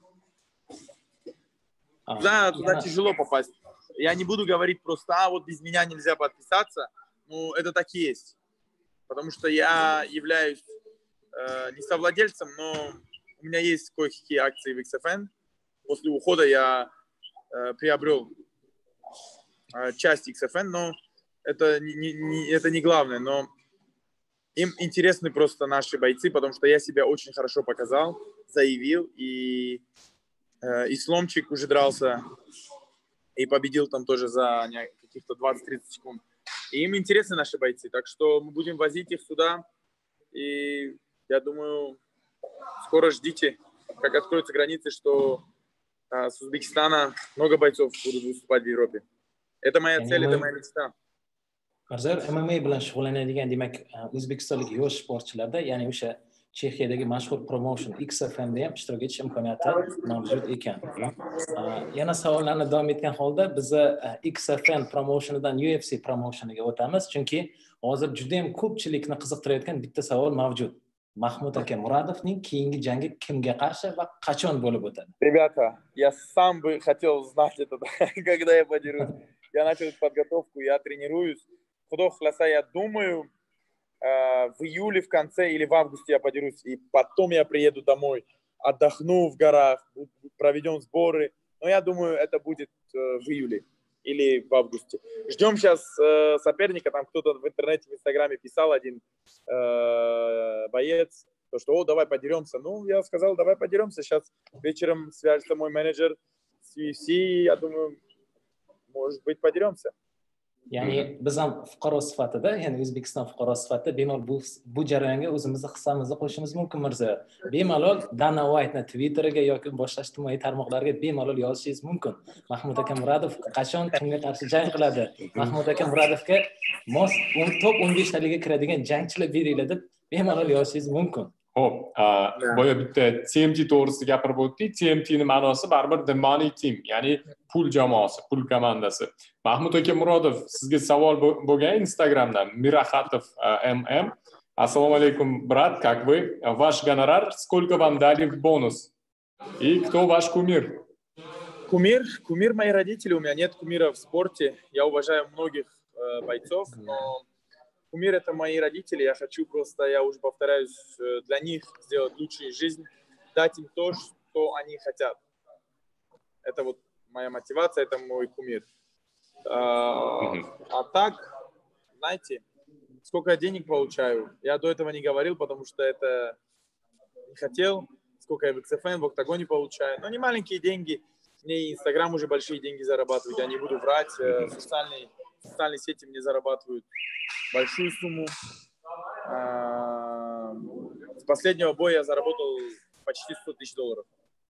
Туда тяжело попасть. Я не буду говорить просто, вот без меня нельзя подписаться. Ну, это так и есть. Потому что я являюсь не совладельцем, но у меня есть кое-какие акции в XFN. После ухода я приобрел часть XFN, но это не главное. Но им интересны просто наши бойцы, потому что я себя очень хорошо показал, заявил. И Исломчик уже дрался и победил там тоже за каких-то 20-30 секунд. И им интересны наши бойцы. Так что мы будем возить их сюда. И я думаю, скоро ждите, как откроются границы, что с Узбекистана много бойцов будут выступать в Европе. Это моя цель, это моя mечта. Mirzayor, MMA bilan shug'ullanadigan, demak, o'zbekistonlik yosh sportchilarda, ya'ni o'sha Chexiyadagi mashhur promotion XFMda ham ishtirok etish imkoniyati mavjud ekan. Yana savollarni davom etgan holda biza XFM promotionidan UFC promotioniga o'tamiz, chunki hozir juda ham ko'pchilikni qiziqtirayotgan bitta savol mavjud. Mahmud aka Muradovning keyingi jangi kimga qarshi va qachon bo'lib o'tadi? Ребята, я сам бы хотел знать это, когда я подерусь. Я начал подготовку, я тренируюсь. Худо хласа, я думаю, в июле в конце или в августе я подерусь. И потом я приеду домой, отдохну в горах, проведем сборы. Но я думаю, это будет в июле или в августе. Ждем сейчас соперника. Там кто-то в интернете, в Инстаграме писал один боец, то, что, о, давай подеремся. Ну, я сказал, давай подеремся. Сейчас вечером свяжется мой менеджер с UFC. Я думаю, может быть, подеремся. Ya'ni biz ham fuqaro sifatida, ya'ni O'zbekiston fuqarosi sifatida bemalol bu jarayonga o'zimizni hissamizni qo'shishimiz mumkin, Mirzayor. Bemalol Dana White'ni Twitteriga yoki boshqa ijtimoiy tarmoqlarga bemalol yozishingiz mumkin. Mahmud aka Muradov qachon kimga qarshi jang qiladi? Mahmud aka Muradovga mos top 15 taliga kiradigan jangchilar beringlar deb bemalol yozishingiz mumkin. Xo'p, boya bitta TMT to'g'risida gapirib o'tdik. TMTning ma'nosi baribir the money team, ya'ni pul jamoasi, pul komandasi. Mahmud aka Murodov, sizga savol bo'lgan Instagramdan. Miraxatov MM. Assalomu alaykum, brat, как вы? Ваш гонорар сколько вам дали в бонус? И кто ваш кумир? Кумир мои родители. У меня нет кумира в спорте. Я уважаю многих бойцов, но кумир — это мои родители. Я хочу просто, я уже повторяюсь, для них сделать лучшую жизнь, дать им то, что они хотят. Это вот моя мотивация, это мой кумир. А так, знаете, сколько я денег получаю, я до этого не говорил, потому что это не хотел. Сколько я в XFN, в Октагоне получаю. Но не маленькие деньги. Мне и Инстаграм уже большие деньги зарабатывает. Я не буду врать. Социальные сети мне зарабатывают большую сумму. С последнего боя я заработал почти $100 000.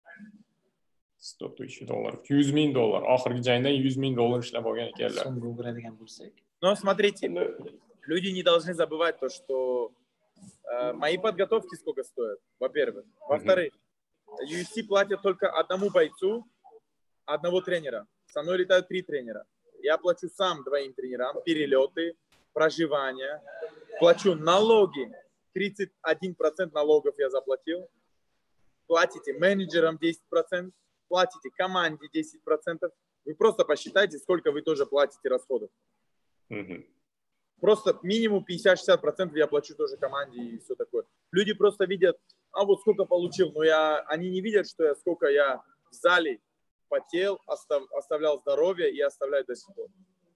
$100 000. $100,000. Oxirgi jangdan $100,000 ishlab olgan ekanlar. Но смотрите, люди не должны забывать то, что мои подготовки сколько стоят, во-первых. Во-вторых, UFC платят только одному бойцу, одного тренера. Со мной летают 3 тренера. Я плачу сам 2 тренерам, перелеты, проживание. Плачу налоги. 31% налогов я заплатил. Платите менеджерам 10%. Платите команде 10%. Вы просто посчитайте, сколько вы тоже платите расходов. Просто минимум 50-60% я плачу тоже команде и все такое. Люди просто видят, а вот сколько получил, но они не видят, что сколько я в зале потел, оставлял здоровье и оставляю до сих пор.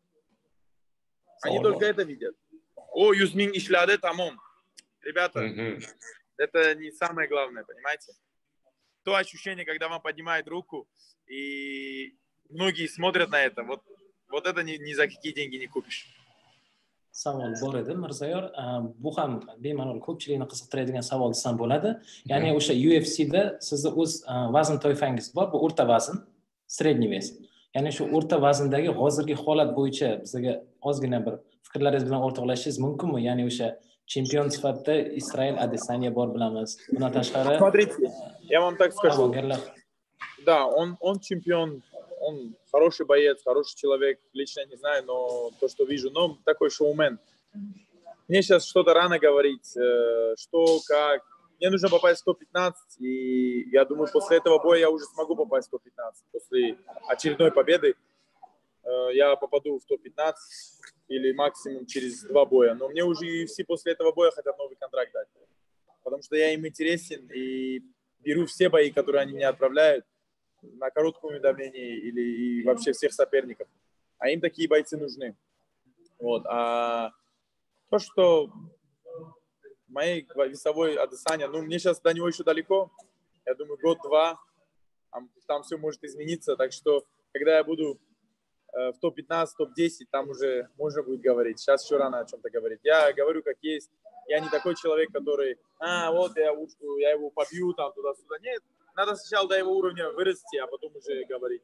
Они только это видят. О, Юзмин ишляде тамом. Ребята, это не самое главное, понимаете? То ощущение, когда вам поднимает руку, и многие смотрят на это, вот это ни за какие деньги не купишь. Savol bor edi, Mirzayor. Bu ham bemalol ko'pchilikni qiziqtiradigan savol desam bo'ladi. Ya'ni o'sha UFCda sizni o'z vazn toifangiz bor, bu o'rta vazn, sredniy vес. Ya'ni shu o'rta vazndagi hozirgi holat bo'yicha bizga ozgina bir fikrlaringiz bilan o'rtoqlashishingiz mumkinmi? Ya'ni o'sha chempion sifatida Israel Adesanya bor bilamiz. Bundan tashqari, смотрите, я вам так скажу. Да, он чемпион. Он хороший боец, хороший человек, лично не знаю, но то, что вижу, но такой шоумен. Мне сейчас что-то рано говорить, что, как. Мне нужно попасть в 115, и я думаю, после этого боя я уже смогу попасть в 115. После очередной победы я попаду в 115 или максимум через 2 боя. Но мне уже UFC после этого боя хотят новый контракт дать. Потому что я им интересен и беру все бои, которые они мне отправляют, на коротком уведомлении или вообще всех соперников. А им такие бойцы нужны. Вот. А то, что моей весовой Адесanya, ну, мне сейчас до него еще далеко. Я думаю, 1-2. Там все может измениться. Так что, когда я буду в топ-15, топ-10, там уже можно будет говорить. Сейчас еще рано о чем-то говорить. Я говорю, как есть. Я не такой человек, который, вот я его побью, там, туда-сюда. Нет, надо сначала до его уровня вырасти, а потом уже говорить.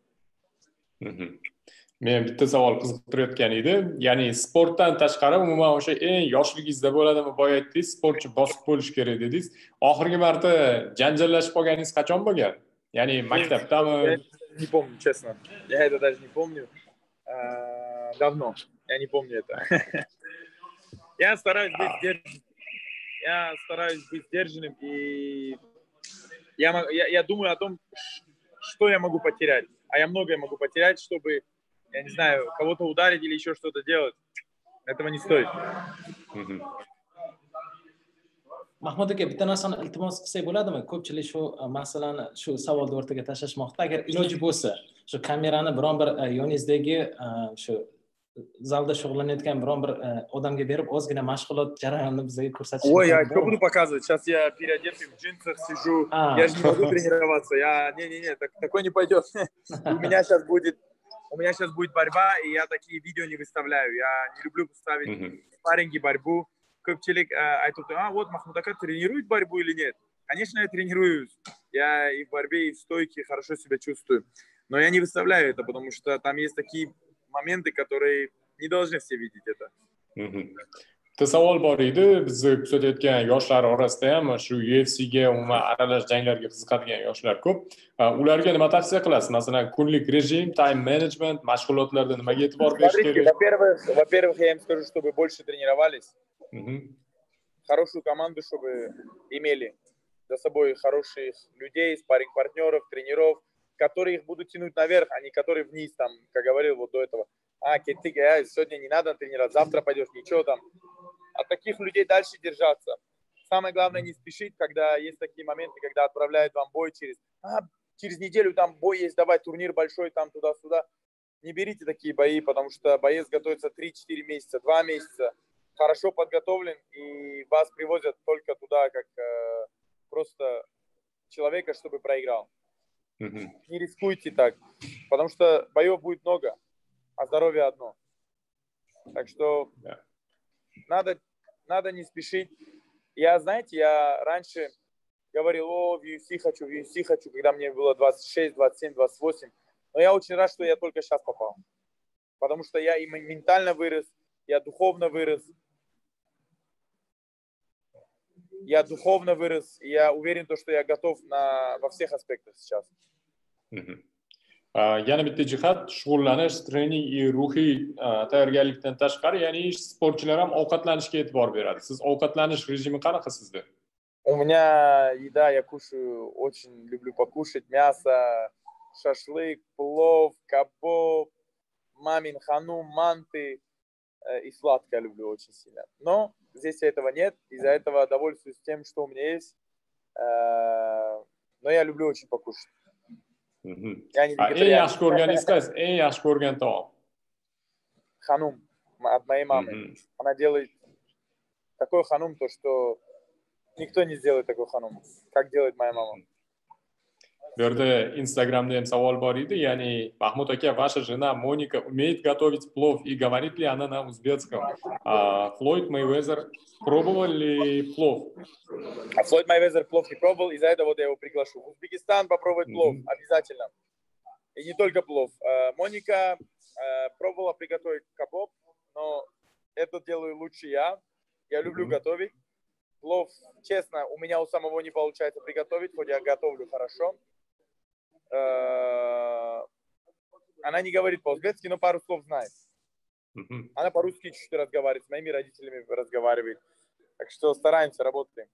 Men bitta savol qiziqtirayotgan edi. Ya'ni sportdan tashqari umuman o'sha eng yoshligingizda bo'ladimi, boya aytdingiz, sportchi bosiq bo'lish kerak dedingiz. Oxirgi marta janjallashib qolganingiz qachon bo'lgan? Ya'ni maktabdami? Я не помню, честно. Я это даже не помню. Давно. Я не помню это. Я стараюсь быть сдержанным, и я думаю о том, что я могу потерять. А я многое могу потерять, чтобы, я не знаю, кого-то ударить или еще что-то делать. Этого не стоит. Mahmud aka, bitta narsani iltimos qilsak bo'ladimi? Ko'pchilik shu masalani shu savolni o'rtaga tashlashmoqda. Agar iloji bo'lsa, shu kamerani biron bir yoningizdagi shu zalda shug'ullanayotgan biron bir odamga berib, ozgina mashg'ulot jarayonini bizga ko'rsatishingiz. Ой, я что буду показывать? Сейчас я переодетый в джинсах сижу. Я же не могу тренироваться. Не, такое не пойдет. У меня сейчас будет борьба, и я такие видео не выставляю. Я не люблю ставить спарринги, борьбу. Көпчілік айтып, вот Махмуд ака тренирует борьбу или нет? Конечно, я тренируюсь. Я и в борьбе, и в стойке хорошо себя чувствую. Но я не выставляю это, потому что там есть такие моменты, которые не должны все видеть это. Bitta savol bor edi. Bizni kuzatayotgan yoshlar orasida ham shu UFCga umuman aralash janglarga qiziqadigan yoshlar ko'p. Ularga nima tavsiya qilasiz? Masalan, kunlik rejim, time management, mashg'ulotlarda nimaga e'tibor berish kerak? Во-первых, я им скажу, чтобы больше тренировались. Хорошую команду, чтобы имели за собой хороших людей, спарринг-партнеров, тренеров, которые их будут тянуть наверх, а не которые вниз, там, как говорил вот до этого. Сегодня не надо тренировать, завтра пойдешь, ничего там. От таких людей дальше держаться. Самое главное не спешить, когда есть такие моменты, когда отправляют вам бой через неделю там бой есть, давай турнир большой, там туда-сюда. Не берите такие бои, потому что боец готовится 3-4 месяца, 2 месяца. Хорошо подготовлен, и вас привозят только туда, как просто человека, чтобы проиграл. Не рискуйте так, потому что боев будет много, а здоровье одно. Так что надо не спешить. Я раньше говорил, в UFC хочу, когда мне было 26, 27, 28. Но я очень рад, что я только сейчас попал. Потому что я и ментально вырос, я духовно вырос. И я уверен, что я готов во всех аспектах сейчас. Yana bitta jihat shug'ullanish, trening и ruhiy tayyorgarlikdan tashqari, ya'ni sportchilar ham ovqatlanishga e'tibor beradi. Siz ovqatlanish rejimi qanaqa sizda? У меня еда, я кушаю, очень люблю покушать мясо, шашлык, плов, кабоб, мамин ханум, манты и сладкое люблю очень сильно. Но здесь этого нет, из-за этого довольствуюсь тем, что у меня есть. Но я люблю очень покушать. Я не eng yaxshi ko'rganingiz qaysi? Eng yaxshi ko'rgan taom? Ханум от моей мамы. Она делает такой ханум, что никто не сделает такой ханум, как делает моя мама. Bu yerda Instagramda ham savol bor edi, ya'ni Mahmud aka, ваша жена Моника умеет готовить плов и говорит ли она на узбекском? Флойд Мейвезер пробовал ли плов? Флойд Мейвезер плов не пробовал, из-за этого я его приглашу. В Узбекистан попробовать плов обязательно. И не только плов. Моника пробовала приготовить кабоб, но это делаю лучше я. Я люблю готовить. Плов, честно, у меня у самого не получается приготовить, хоть я готовлю хорошо. Она не говорит по-узбекски, но пару слов знает. Она по-русски чуть-чуть разговаривает, с моими родителями разговаривает. Так что стараемся, работаем.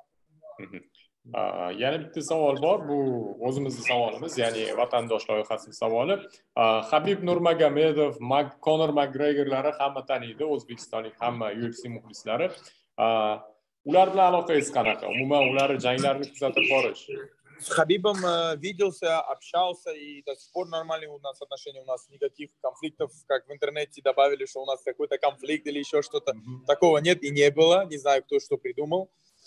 Yana bitta savol bor, bu o'zimizning savolimiz, ya'ni vatandosh loyihasining savoli. Habib Nurmagomedov, Conor McGregorlari hamma taniydi, o'zbekistonlik hamma UFC muxlislari. Ular bilan aloqangiz qanaqa? Umuman ular janglarini kuzatib borish. С Хабибом виделся, общался, и до сих пор нормальные у нас отношения, у нас никаких конфликтов, как в интернете добавили, что у нас какой-то конфликт или еще что-то. Такого нет и не было, не знаю, кто что придумал.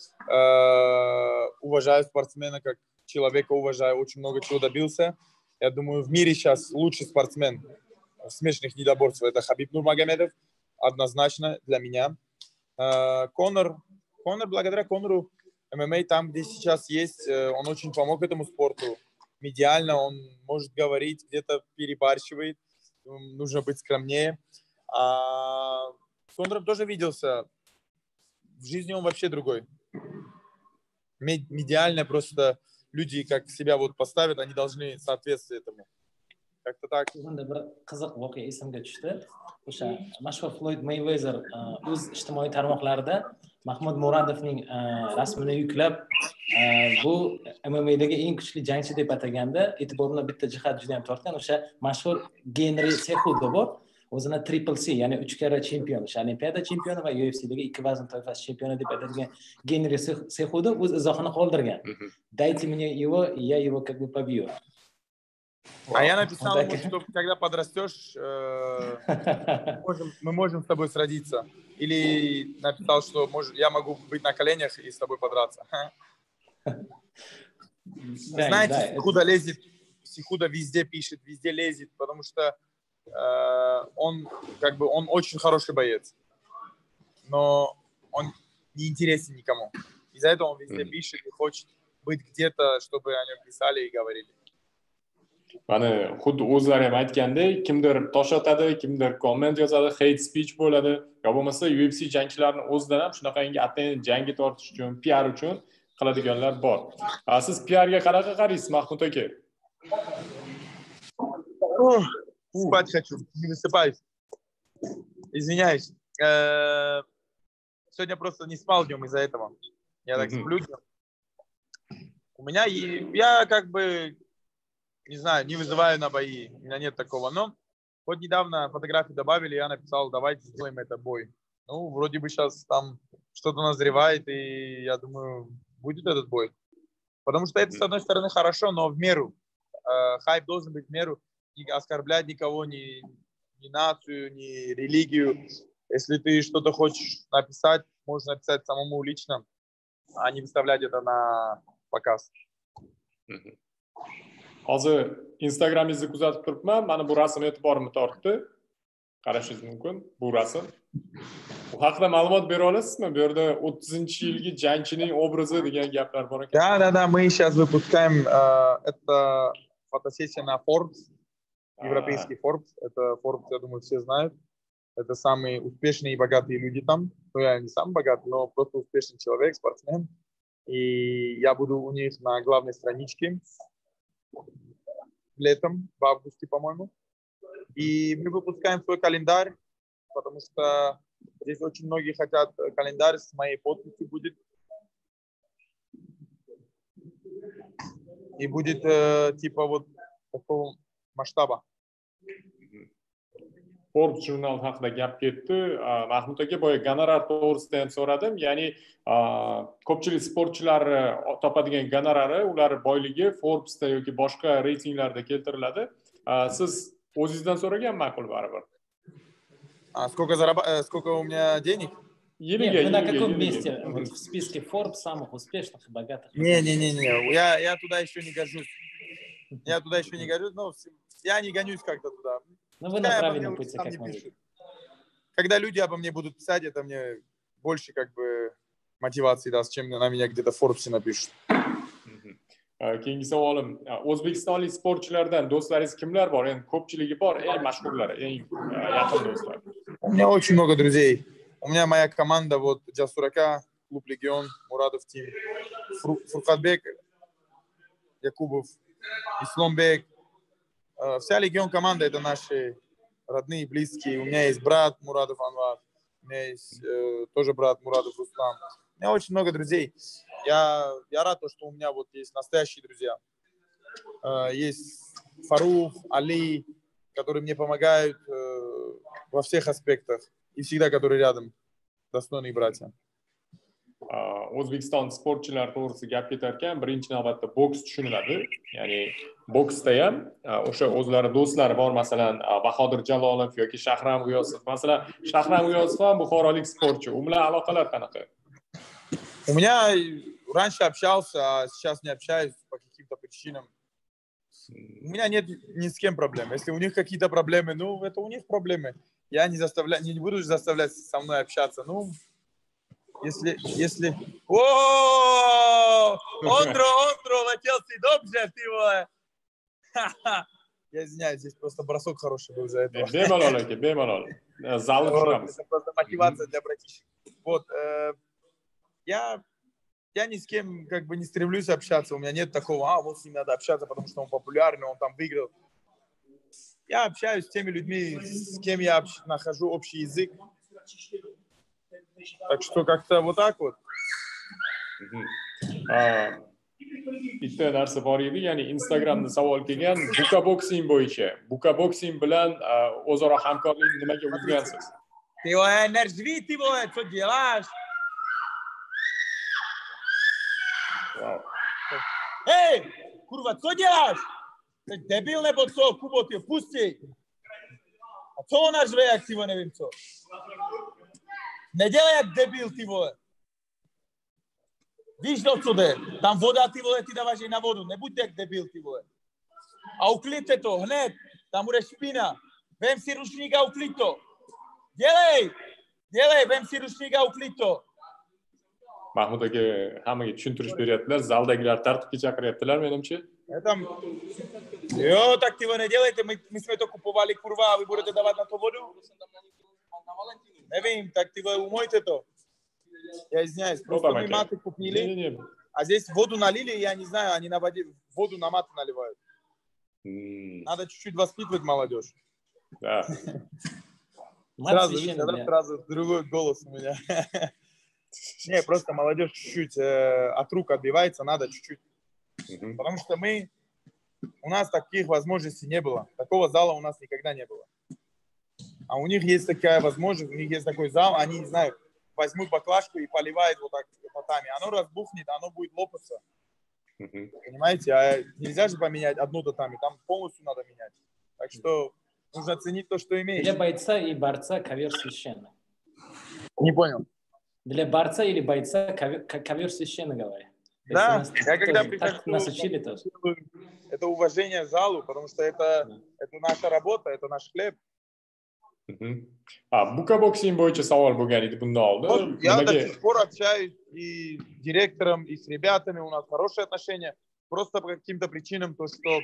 Уважаю спортсмена, как человека уважаю, очень много чего добился. Я думаю, в мире сейчас лучший спортсмен смешанных недоборств. Это Хабиб Нурмагомедов, однозначно для меня. Конор, благодаря Конору, ММА там, где сейчас есть, он очень помог этому спорту. Медиально он может говорить, где-то перебарщивает, нужно быть скромнее. А с Конором тоже виделся. В жизни он вообще другой. Медиально просто люди, как себя вот поставят, они должны соответствовать этому. Как-то так. Bir qiziq voqea esimga tushdi. O'sha mashhur Floyd Mayweather o'z ijtimoiy tarmoqlarida Mahmud Muradovning rasmini yuklab, bu MMAdagi eng kuchli jangchi deb ataganda, e'tiborni bitta jihat juda ham tortgan. O'sha mashhur Genri Cejudo bor. O'zini Triple C, ya'ni 3 karra chempion, o'sha Olimpiada chempioni va UFCdagi 2 vazn toifasi chempioni deb atalgan Genri Cejudo o'z izohini qoldirgan. Дайте мне его, и я его как бы побью. А я написал ему, что когда подрастешь, мы можем с тобой сразиться. Или написал, что я могу быть на коленях и с тобой подраться. Знаете, Сихуда лезет, Сихуда везде пишет, везде лезет, потому что он очень хороший боец. Но он не интересен никому. Из-за этого он везде пишет и хочет быть где-то, чтобы о нем писали и говорили. Mana xuddi o'zlari ham aytgandek, kimdir tosh otadi, kimdir komment yozadi, hate speech bo'ladi. Yo bo'lmasa UFC jangchilarni o'zidan ham shunaqangi atayin jangi tortish uchun, PR uchun qiladiganlar bor. Siz PRga qanaqa qaraysiz, Mahmud aka? Спать хочу, не высыпаюсь. Извиняюсь. Сегодня просто не спал днем из-за этого. Я так сплю днем. У меня, я как бы, не знаю, не вызываю на бои. У меня нет такого. Но вот недавно фотографии добавили, я написал, давайте сделаем это бой. Ну, вроде бы сейчас там что-то назревает, и я думаю, будет этот бой. Потому что это, с одной стороны, хорошо, но в меру. Хайп должен быть в меру. Не оскорблять никого, ни нацию, ни религию. Если ты что-то хочешь написать, можно написать самому лично, а не выставлять это на показ. Hozir Instagramingizni kuzatib turibman. Mana bu rasm e'tiborimni tortdi. Qarashingiz mumkin bu rasm. Bu haqida ma'lumot bera olasizmi? Bu yerda 30-yilgi jangchining obrazi degan gaplar bor ekan. Да, мы сейчас выпускаем это фотосессия на Forbes, европейский Forbes. Это Forbes, я думаю, все знают. Это самые успешные и богатые люди там. Ну, я не сам богатый, но просто успешный человек, спортсмен. И я буду у них на главной страничке летом, в августе, по-моему. И мы выпускаем свой календарь, потому что здесь очень многие хотят календарь с моей подписью будет. И будет типа вот такого масштаба. Forbes jurnal haqida gap ketdi. Mahmud aka boya gonorar to'g'risida ham so'radim. Ya'ni ko'pchilik sportchilar topadigan gonorari, ular boyligi Forbesda yoki boshqa reytinglarda keltiriladi. Siz o'zingizdan so'ragan ma'qul baribir. Сколько у меня денег? Нет, вы на каком месте вот в списке Forbes самых успешных и богатых? Не, я туда еще не гожусь. Но я не гонюсь как-то туда. Ну, вы на правильном пути, как мы видим. Когда люди обо мне будут писать, это мне больше как бы мотивации даст, чем на меня где-то в Forbes напишут. Keyingi savolim, o'zbekistonlik sportchilardan do'stlaringiz kimlar bor? Endi ko'pchiligi bor, eng mashhurlari, eng yaqin do'stlar. У меня очень много друзей. У меня моя команда, вот, Джасурака, клуб Легион, Мурадов Тим, Фуркатбек, Якубов, Исломбек. Вся Легион команда — это наши родные, близкие. У меня есть брат Мурадов Анвар, у меня есть тоже брат Мурадов Рустам. У меня очень много друзей. Я рад, что у меня вот есть настоящие друзья. Есть Фарух, Али, которые мне помогают во всех аспектах. И всегда, которые рядом, достойные братья. O'zbekiston sportchilar to'g'risida gap ketarkan, birinchi navbatda boks tushuniladi. Ya'ni boksda ham o'sha o'zlari do'stlari bor, masalan, Bahodir Jalolov yoki Shahram G'iyosov. Masalan, Shahram G'iyosov ham buxorolik sportchi. U bilan aloqalar qanaqa? У меня раньше общался, а сейчас не общаюсь по каким-то причинам. У меня нет ни с кем проблем. Если у них какие-то проблемы, ну, это у них проблемы. Я не буду заставлять со мной общаться. Ну, если... О, Ондро, летелся, добже, ты его... Я извиняюсь, здесь просто бросок хороший был за этого. Bemalol aka, bemalol. Zalni tushunamiz. Это просто мотивация для братишек. Вот, я ни с кем как бы не стремлюсь общаться. У меня нет такого, вот с ним надо общаться, потому что он популярный, он там выиграл. Я общаюсь с теми людьми, с кем я нахожу общий язык. Так что как-то вот так вот. Bitta narsa bor edi, ya'ni Instagramda savol kelgan, buka boksing bo'yicha. Buka boksing bilan o'zaro hamkorlikni nimaga uzgansiz? Ты энергии, ты что делаешь? Эй, курва, что делаешь? Ты дебил nebo co? Kubo, ty pusti. A co ona žve, jak ty vole, nevím co. Nedělej jak debil, ty vole. Víš, do co jde? Tam voda, ty vole, ty dáváš jej na vodu. Nebuď jak debil, ty vole. A uklidte to, hned. Tam bude špina. Vem si ručník a uklid to. Dělej, vem si ručník a uklid to. Mahmud aka hammaga tushuntirish beryaptilar. Zaldagilar tartibga chaqiryaptilar, menimcha. Так ты его не делайте, мы с только куповали курва, а вы будете давать на то воду? Невим, так ты вы умойте то. Я извиняюсь, просто мы маты купили, а здесь воду налили, я не знаю, они на воде воду на маты наливают. Надо чуть-чуть воспитывать молодежь. Да. Сразу другой голос у меня. Не, просто молодежь чуть-чуть от рук отбивается, надо чуть-чуть. Потому что у нас таких возможностей не было. Такого зала у нас никогда не было. А у них есть такая возможность, у них есть такой зал, они, не знаю, возьмут баклажку и поливают вот так татами. Оно разбухнет, оно будет лопаться. Понимаете? А нельзя же поменять одну татами, там полностью надо менять. Так что нужно ценить то, что имеешь. Для бойца и борца ковер священный. Не понял. Для борца или бойца ковер священный, говорю. Да, я когда прихожу, нас учили тоже. Это уважение залу, потому что это наша работа, это наш хлеб. Buka boksing bo'yicha savol bo'lgan edi bundan oldin. Я до сих пор общаюсь и с директором, и с ребятами, у нас хорошие отношения. Просто по каким-то причинам, то, что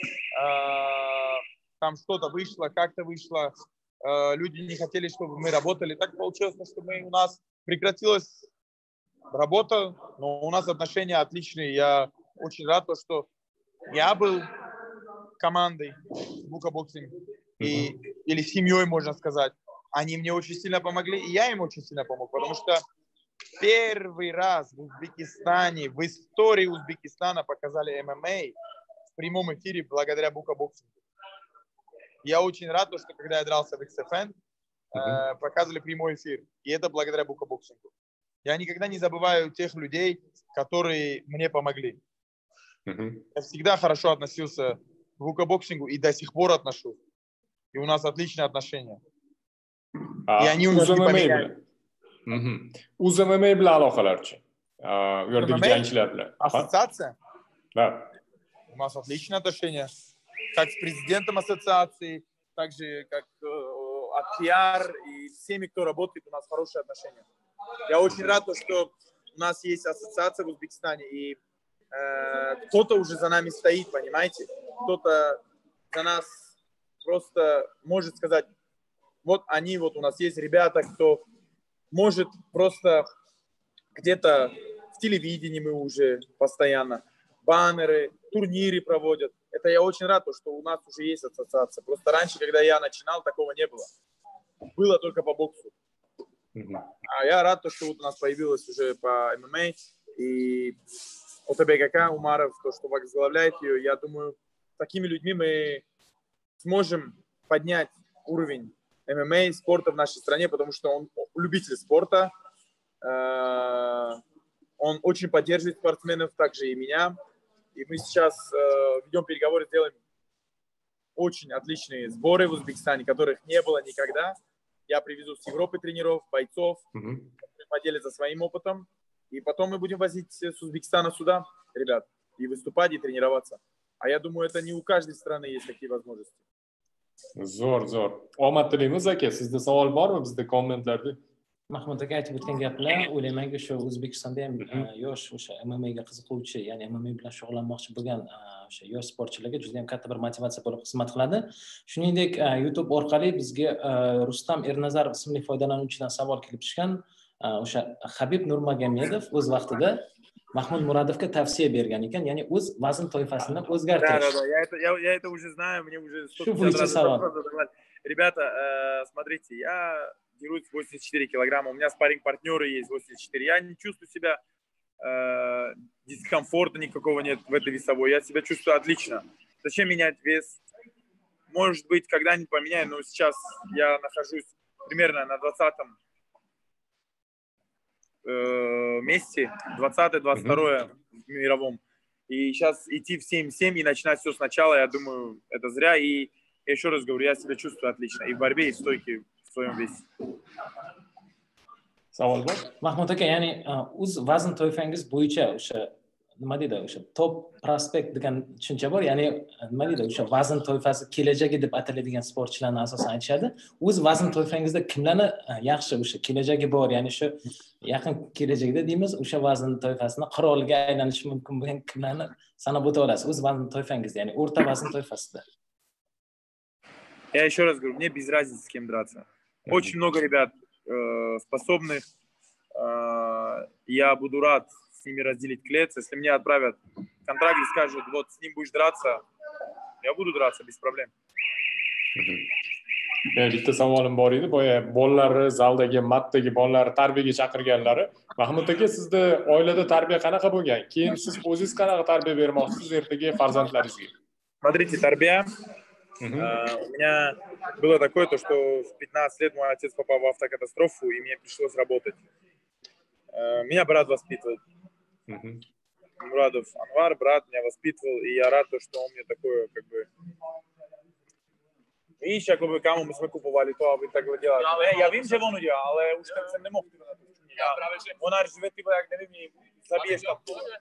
там что-то вышло, как-то вышло, люди не хотели, чтобы мы работали. Так получилось, что у нас прекратилась работа, но у нас отношения отличные. Я очень рад, что я был командой Buka Boxing, или семьей, можно сказать. Они мне очень сильно помогли, и я им очень сильно помог, потому что первый раз в Узбекистане, в истории Узбекистана показали ММА в прямом эфире благодаря Buka Boxing. Я очень рад, что когда я дрался в XFN, показывали прямой эфир, и это благодаря Buka Boxing. Я никогда не забываю тех людей, которые мне помогли. Я всегда хорошо относился к букабоксингу и до сих пор отношусь. И у нас отличные отношения. И они у нас не поменяли. Uz MMA bilan aloqalarchi? U yerdagi jangchilar bilan. Ассоциация? Да. У нас отличные отношения. Как с президентом ассоциации, так же как от PR и всеми, кто работает, у нас хорошие отношения. Я очень рад, что у нас есть ассоциация в Узбекистане, и кто-то уже за нами стоит, понимаете? Кто-то за нас просто может сказать, вот они, вот у нас есть ребята, кто может просто где-то в телевидении мы уже постоянно, баннеры, турниры проводят. Это я очень рад, что у нас уже есть ассоциация. Просто раньше, когда я начинал, такого не было. Было только по боксу. А я рад, что вот у нас появилось уже по ММА, и ОТБКК Умаров, то, что возглавляет ее, я думаю, такими людьми мы сможем поднять уровень ММА, спорта в нашей стране, потому что он любитель спорта, он очень поддерживает спортсменов, также и меня, и мы сейчас ведем переговоры, делаем очень отличные сборы в Узбекистане, которых не было никогда. Я привезу с Европы тренеров, бойцов, поделятся своим опытом. И потом мы будем возить с Узбекистана сюда, ребят, и выступать, и тренироваться. А я думаю, это не у каждой страны есть такие возможности. Zo'r. Omad tilaymiz aka. Sizda savol bormi bizda kommentlarda? Mahmud aka aytib o'tgan gaplar o'ylaymanki shu O'zbekistonda ham yosh o'sha MMAga qiziquvchi, ya'ni MMA bilan shug'ullanmoqchi bo'lgan o'sha yosh sportchilarga juda ham katta bir motivatsiya bo'lib xizmat qiladi. Shuningdek, YouTube orqali bizga Rustam Ernazarov ismli foydalanuvchidan savol kelib tushgan. O'sha Habib Nurmagomedov o'z vaqtida Mahmud Muradovga tavsiya bergan ekan, ya'ni o'z vazn toifasini o'zgartirish. Да, я это уже знаю, мне уже 150 раз задавали. Ребята, смотрите, я дерусь 84 килограмма, у меня спарринг-партнеры есть 84, я не чувствую себя, дискомфорта никакого нет в этой весовой, я себя чувствую отлично. Зачем менять вес? Может быть, когда-нибудь поменяю, но сейчас я нахожусь примерно на 20-м месте, 20-22 в мировом. И сейчас идти в 7-7 и начинать все сначала, я думаю, это зря. И я еще раз говорю, я себя чувствую отлично. И в борьбе, и в стойке в своем весе. Savol bor? Mahmud aka, ya'ni o'z vazn toifangiz bo'yicha o'sha nima deydi, o'sha top prospekt degan tushuncha bor, ya'ni nima deydi, o'sha vazn toifasi kelajagi deb ataladigan sportchilarni asosan aytishadi. O'z vazn toifangizda kimlarni yaxshi o'sha kelajagi bor, ya'ni shu yaqin kelajakda deymiz, o'sha vazn toifasini qiroliga aylanishi mumkin bo'lgan kimlarni sanab o'ta olasiz o'z vazn toifangizda, ya'ni o'rta vazn toifasida? Я еще раз говорю, мне без разницы, с кем драться. Очень много ребят способных. Я буду рад с ними разделить клец. Если мне отправят контракт и скажут, вот с ним будешь драться, я буду драться без проблем. Bitta savolim bor edi. Boya bolalarni zaldagi, matdagi bolalarni tarbiyaga chaqirganlari. Mahmud aka, sizda oilada tarbiya qanaqa bo'lgan? Keyin siz o'zingiz qanaqa tarbiya bermoqchisiz ertaga farzandlaringizga? Смотрите, тарбия. У меня было такое, то, что в 15 лет мой отец попал в автокатастрофу, и мне пришлось работать. Меня брат воспитывает. Мурадов Анвар, брат меня воспитывал, и я рад, что он мне такое, как бы... И ще, коли кому ми сме купували то, аби так делали. Я вим, че воно діла, але уж там це не мог. Вона ж живе типу, як не вим, і заб'єш там.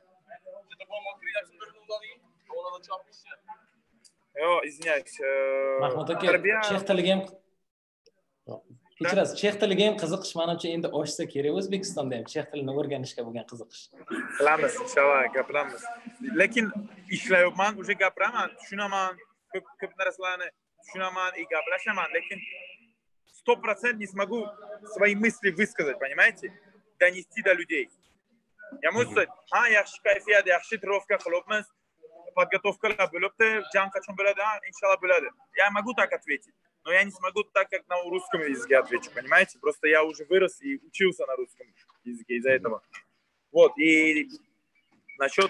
Yo, извиняюсь. Mahmud aka, chex tiliga ham kechirasiz, chex tiliga ham qiziqish menimcha endi oshsa kerak O'zbekistonda ham chex tilini o'rganishga bo'lgan qiziqish. Qilamiz, inshaalloh gapiramiz. Lekin ishlayapman, уже gapiraman, tushunaman, ko'p narsalarni tushunaman и gaplashaman, lekin 100% не смогу свои мысли высказать, понимаете? Донести до людей. Я могу сказать, yaxshi kayfiyat, yaxshi тренировка qilibmiz. Подготовка bo'libdi, jang qachon bo'ladi? Inshaalloh bo'ladi. Я могу так ответить, но я не смогу так, как на русском языке отвечу, понимаете? Просто я уже вырос и учился на русском языке из-за этого. Вот, и насчет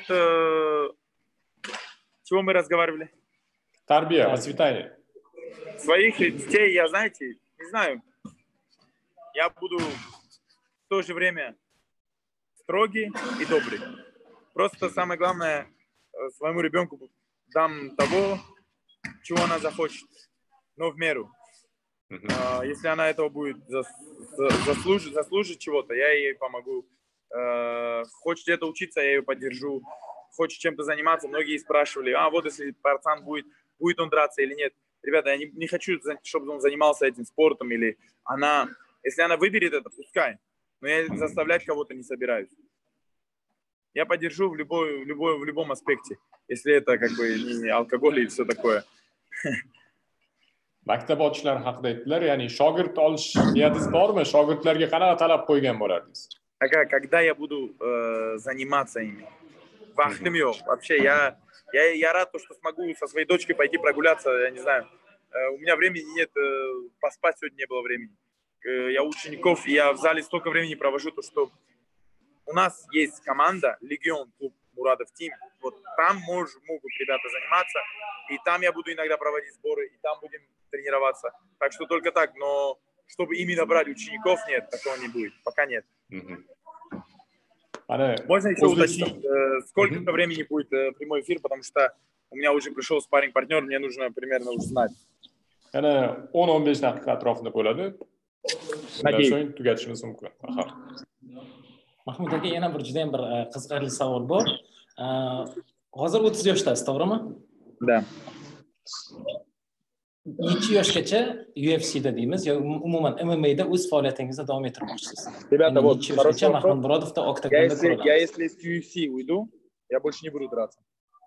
чего мы разговаривали? Tarbiya, воспитание. Своих детей я, знаете, не знаю. Я буду в то же время строгий и добрый. Просто самое главное, своему ребенку дам того, чего она захочет, но в меру. Если она этого будет заслужить чего-то, я ей помогу. Хочет где-то учиться, я ее поддержу. Хочет чем-то заниматься, многие спрашивали, вот если пацан будет он драться или нет. Ребята, я не хочу, чтобы он занимался этим спортом, или она, если она выберет это, пускай. Но я заставлять кого-то не собираюсь. Я поддержу в любом аспекте, если это как бы не алкоголь и все такое. Maktab ochishlar haqida aytdilar, ya'ni shogird olish niyatingiz bormi? Shogirdlarga qanaqa talab qo'ygan bo'lardingiz? Когда я буду заниматься ими. Вахтым ее. Вообще, я рад, что смогу со своей дочкой пойти прогуляться, я не знаю. У меня времени нет, поспать сегодня не было времени. Я учеников, и я в зале столько времени провожу, то что у нас есть команда, Легион, клуб Мурадов Тим. Вот там могут ребята заниматься, и там я буду иногда проводить сборы, и там будем тренироваться. Так что только так, но чтобы именно брать учеников, нет, такого не будет, пока нет. Можно еще уточнить, сколько времени будет прямой эфир, потому что у меня уже пришел спарринг-партнер, мне нужно примерно уже знать. Yana 10-15 daqiqa atrofida bo'ladi. Shundan so'ng tugatishimiz mumkin. Mahmud aka, yana bir juda ham bir qiziqarli savol bor. Hozir 30 yoshdasiz, to'g'rimi? Да. Necha yoshgacha UFC'da deymiz, yo umuman MMA'da o'z faoliyatingizni davom ettirmoqchisiz? Ребята, вот, Necha хороший yoshgacha Mahmud вопрос. Murodovda Я oktagonda если, ko'ra я olamiz? если из UFC уйду, я больше не буду драться.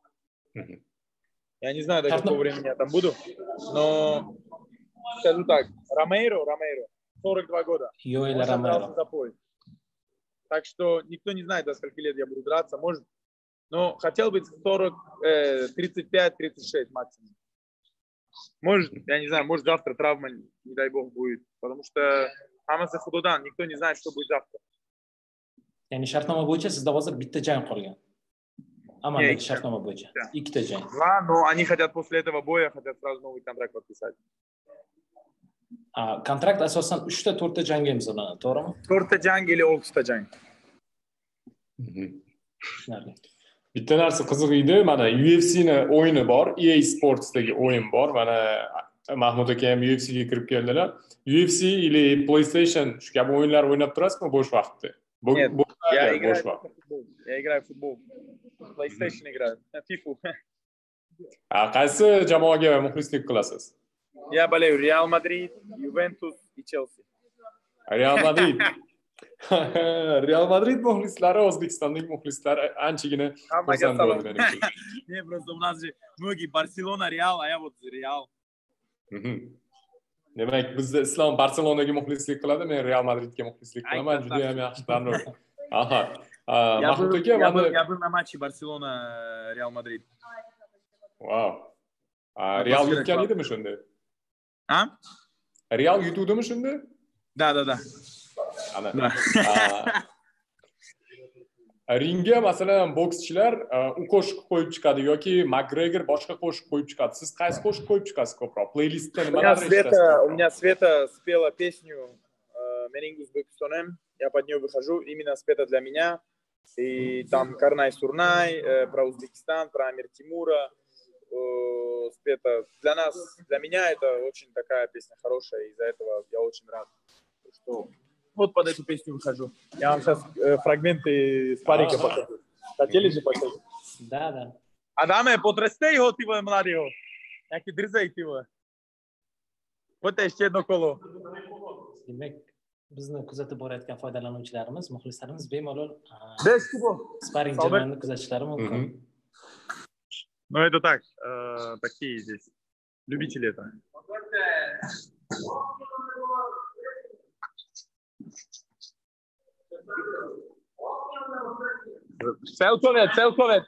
Я не знаю, до какого времени я там буду, но скажу так, Ромейро, 42 года, Yoel он сейчас дрался Romero. за пояс. Так что никто не знает, до скольки лет я буду драться, может, но хотел быть 35-36 максимум. Может, я не знаю, может завтра травма, не дай бог, будет, потому что Хамаса Худодан, никто не знает, что будет завтра. Ya'ni shartnoma bo'yicha sizda hozir bitta jang qolgan. Amaldagi shartnoma bo'yicha. Ikkita jang. Да, но они хотят после этого боя, хотят сразу новый контракт подписать. Kontrakt asosan 3-4 jangga imzolanadi, to'g'rimi? 4 jang или 6 jang. Tushunarli. Bitta narsa qiziq edi, mana UFC'ni o'yini bor, EA Sports'dagi o'yin bor. Mana Mahmud aka ham UFC'ga kirib keldilar. UFC или PlayStation shu kabi o'yinlar o'ynab turasizmi bo'sh vaqtda? Нет, я играю bo'sh vaqt. в футбол. Я играю в футбол. PlayStation играю, FIFA. Qaysi jamoaga muxlislik qilasiz? Я болею Реал Мадрид, Ювентус и Челси. Real Madrid. Real Madrid muxlislari, O'zbekistonlik muxlislar anchagina xursand bo'lgan ekan. Не, просто у нас же многие Барселона, Реал, а я вот Реал. Demak, bizda Islom Barselonaga muxlislik qiladi, men Real Madridga muxlislik qilaman. Juda ham yaxshi tanlov. Aha. Mahmud aka, Я был на матче Барселона, Реал Мадрид. Wow. Real yutgan edimi shunda? А? Real yutuvdimi shunda? Да. Ana. Да. Ringga masalan bokschilar u qo'shiq qo'yib chiqadi yoki McGregor boshqa qo'shiq qo'yib chiqadi. Siz qaysi qo'shiq qo'yib chiqasiz ko'proq? Playlistda nimalarni eshitasiz? У меня Света спела песню Meningus Бекстоnem. Я под нее выхожу, именно спета для меня. И там Карнай Сурнай, про Узбекистан, про Амир Тимура. Спета для нас, для меня это очень такая песня хорошая, и из-за этого я очень рад, что вот под эту песню выхожу. Я вам сейчас фрагменты с парика покажу. Хотели же посмотреть? Да. Адаме, потрясти его, ты младио. Яки дрзай ты его. Вот еще одно коло. Demak, bizni kuzatib borayotgan foydalanuvchilarimiz, muxlislarimiz bemalol sparing jarayonini kuzatishlari mumkin. Ну, это так, такие здесь, любители это. Целкове.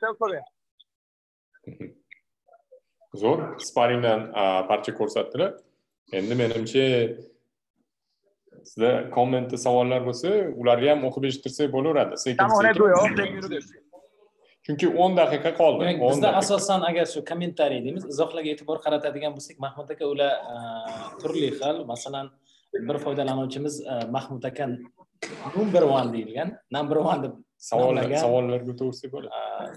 Zo'r, sparingdan parcha ko'rsatdilar. Endi menimcha sizda kommentda savollar bo'lsa, ularni ham o'qib eshittirsak bo'laveradi. Chunki 10 daqiqa qoldi. Demak, bizda asosan agar shu kommentariy deymiz, izohlarga e'tibor qaratadigan bo'lsak, Mahmud aka ular turli xil. Masalan, bir foydalanuvchimiz Mahmud aka number 1 deyilgan, number 1 deb savollarga o'tsak bo'ladi.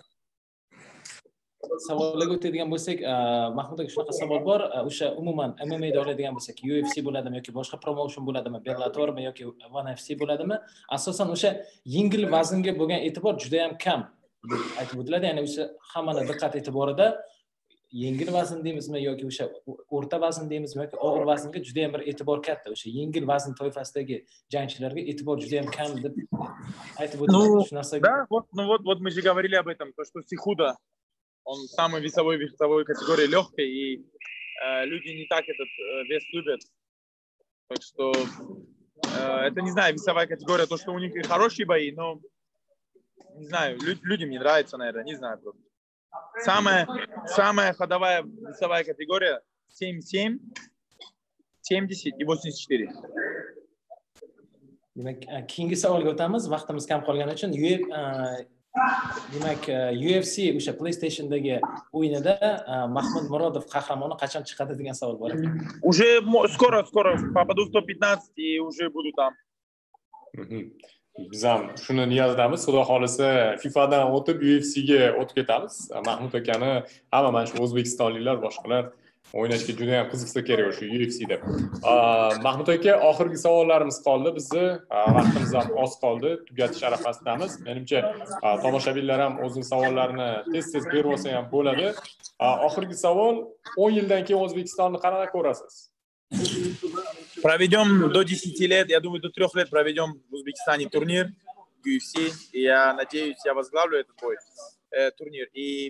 Savollarga o'tadigan bo'lsak, Mahmud aka shunaqa savol bor, o'sha umuman MMA da oladigan bo'lsak, UFC bo'ladimi yoki boshqa promotion bo'ladimi, Bellatormi yoki ONE FC bo'ladimi? Asosan o'sha yengil vaznga bo'lgan e'tibor juda ham kam deb aytib o'tiladi. Ya'ni o'sha hammani diqqat e'tiborida yengil vazn deymizmi yoki o'sha o'rta vazn deymizmi yoki og'ir vaznga juda ham bir e'tibor katta. O'sha yengil vazn toifasidagi jangchilarga e'tibor juda ham kam deb aytib o'tiladi. Shu narsaga. Да, вот мы же говорили об этом, то что Сихуда, он самый весовой категории легкой, и люди не так этот вес любят. Так что это, не знаю, весовая категория, то, что у них и хорошие бои, но не знаю, людям не нравится, наверное, не знаю просто. Самая ходовая весовая категория 77, 70 и 84. Demak, keyingi savolga o'tamiz. Vaqtimiz kam qolgani uchun demak, UFC o'sha PlayStation'dagi o'yinida Mahmud Murodov qahramoni qachon chiqadi degan savol bor ekan. Уже скоро попаду в топ-15 и уже буду там. Biz ham shuni niyozlamiz. Xudo xolisa FIFAdan o'tib UFC'ga o'tib ketamiz. Mahmud akani hamma mana shu o'zbekistonliklar, boshqalar o'ynashga juda ham qiziqsa kerak o'sha UFCda. Mahmud aka, oxirgi savollarimiz qoldi. Bizni vaqtimiz ham oz qoldi, tugatish arafasidamiz. Menimcha tomoshabinlar ham o'zining savollarini tez-tez berib olsa ham bo'ladi. Oxirgi savol, 10 yildan keyin O'zbekistonni qanaqa ko'rasiz? Проведем до 10 лет, я думаю, до 3 лет проведем в Узбекистане турнир UFC. И я надеюсь, я возглавлю этот турнир. И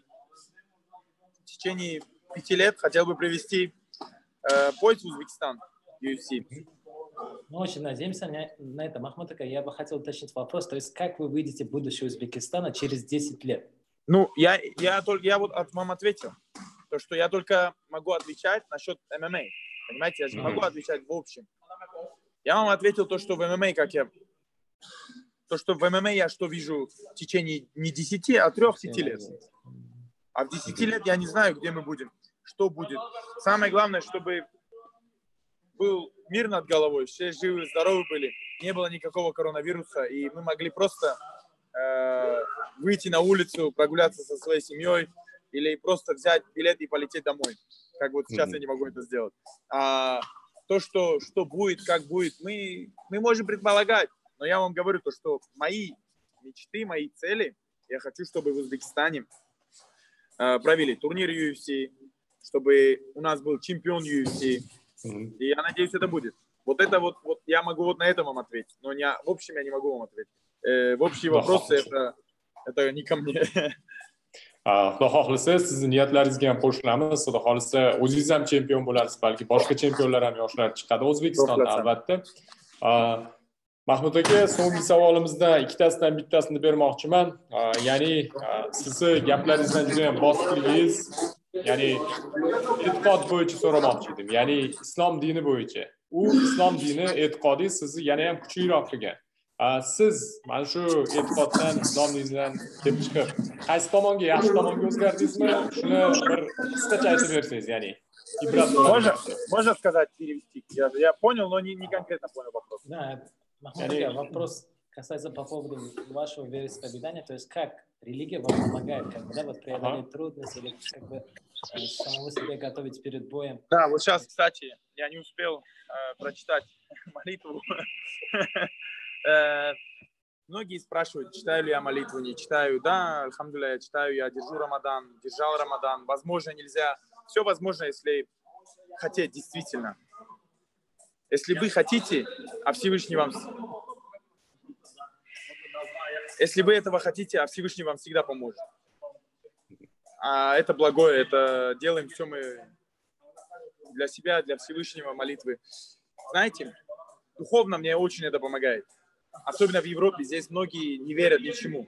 в течение 5 лет хотел бы привести поезд в Узбекистан, UFC. Мы очень надеемся на это. Махмуд aka, я бы хотел уточнить вопрос. То есть, как вы видите будущее Узбекистана через 10 лет? Ну, я вот вам ответил. То, что я только могу отвечать насчет ММА. Понимаете, я же не могу отвечать в общем. Я вам ответил то, что в ММА, то, что в ММА я что вижу в течение не 10, а 3-5 лет. А в 10 лет я не знаю, где мы будем, что будет. Самое главное, чтобы был мир над головой, все живы, здоровы были, не было никакого коронавируса, и мы могли просто выйти на улицу, прогуляться со своей семьей, или просто взять билет и полететь домой. Как вот сейчас я не могу это сделать. А то, что будет, как будет, мы можем предполагать. Но я вам говорю то, что мои мечты, мои цели, я хочу, чтобы в Узбекистане провели турнир UFC, чтобы у нас был чемпион UFC. И я надеюсь, это будет. Вот это вот я могу вот на этом вам ответить. Но в общем я не могу вам ответить. В общие вопросы это не ко мне. Xudo xohlasa sizni niyatlaringizga ham qo'shilamiz. Xudo xohlasa o'zingiz ham chempion bo'lasiz, balki boshqa chempionlar ham yoshlar chiqadi O'zbekistonda albatta. Mahmud aka, so'nggi savolimizdan ikkitasidan bittasini bermoqchiman. Ya'ni sizni gaplaringizdan juda ham bosiqligingiz, ya'ni e'tiqod bo'yicha so'ramoqchi edim. Ya'ni islom dini bo'yicha. U islom dini e'tiqodi sizni yana ham kuchliroq qilgan. Siz mana shu e'tiqoddan, islom dinidan kelib chiqib, qaysi tomonga, yaxshi tomonga o'zgardingizmi? Shuni bir qisqacha aytib bersangiz, ya'ni ibrat bo'ladi. Можно сказать, перевести? Я понял, но не конкретно понял вопрос. Да, Махмуд aka, вопрос касается по поводу вашего вероисповедания, то есть как религия вам помогает, как бы, да, вот преодолеть трудности или как бы самого себя готовить перед боем. Да, вот сейчас, кстати, я не успел прочитать молитву. Многие спрашивают, читаю ли я молитву, не читаю. Да, альхамдулилля, я читаю, я держал Рамадан. Возможно, нельзя. Все возможно, если хотеть, действительно. Если вы хотите, а Всевышний вам... Если вы этого хотите, а Всевышний вам всегда поможет. А это благое, это делаем все мы для себя, для Всевышнего молитвы. Знаете, духовно мне очень это помогает. Особенно в Европе, здесь многие не верят ничему.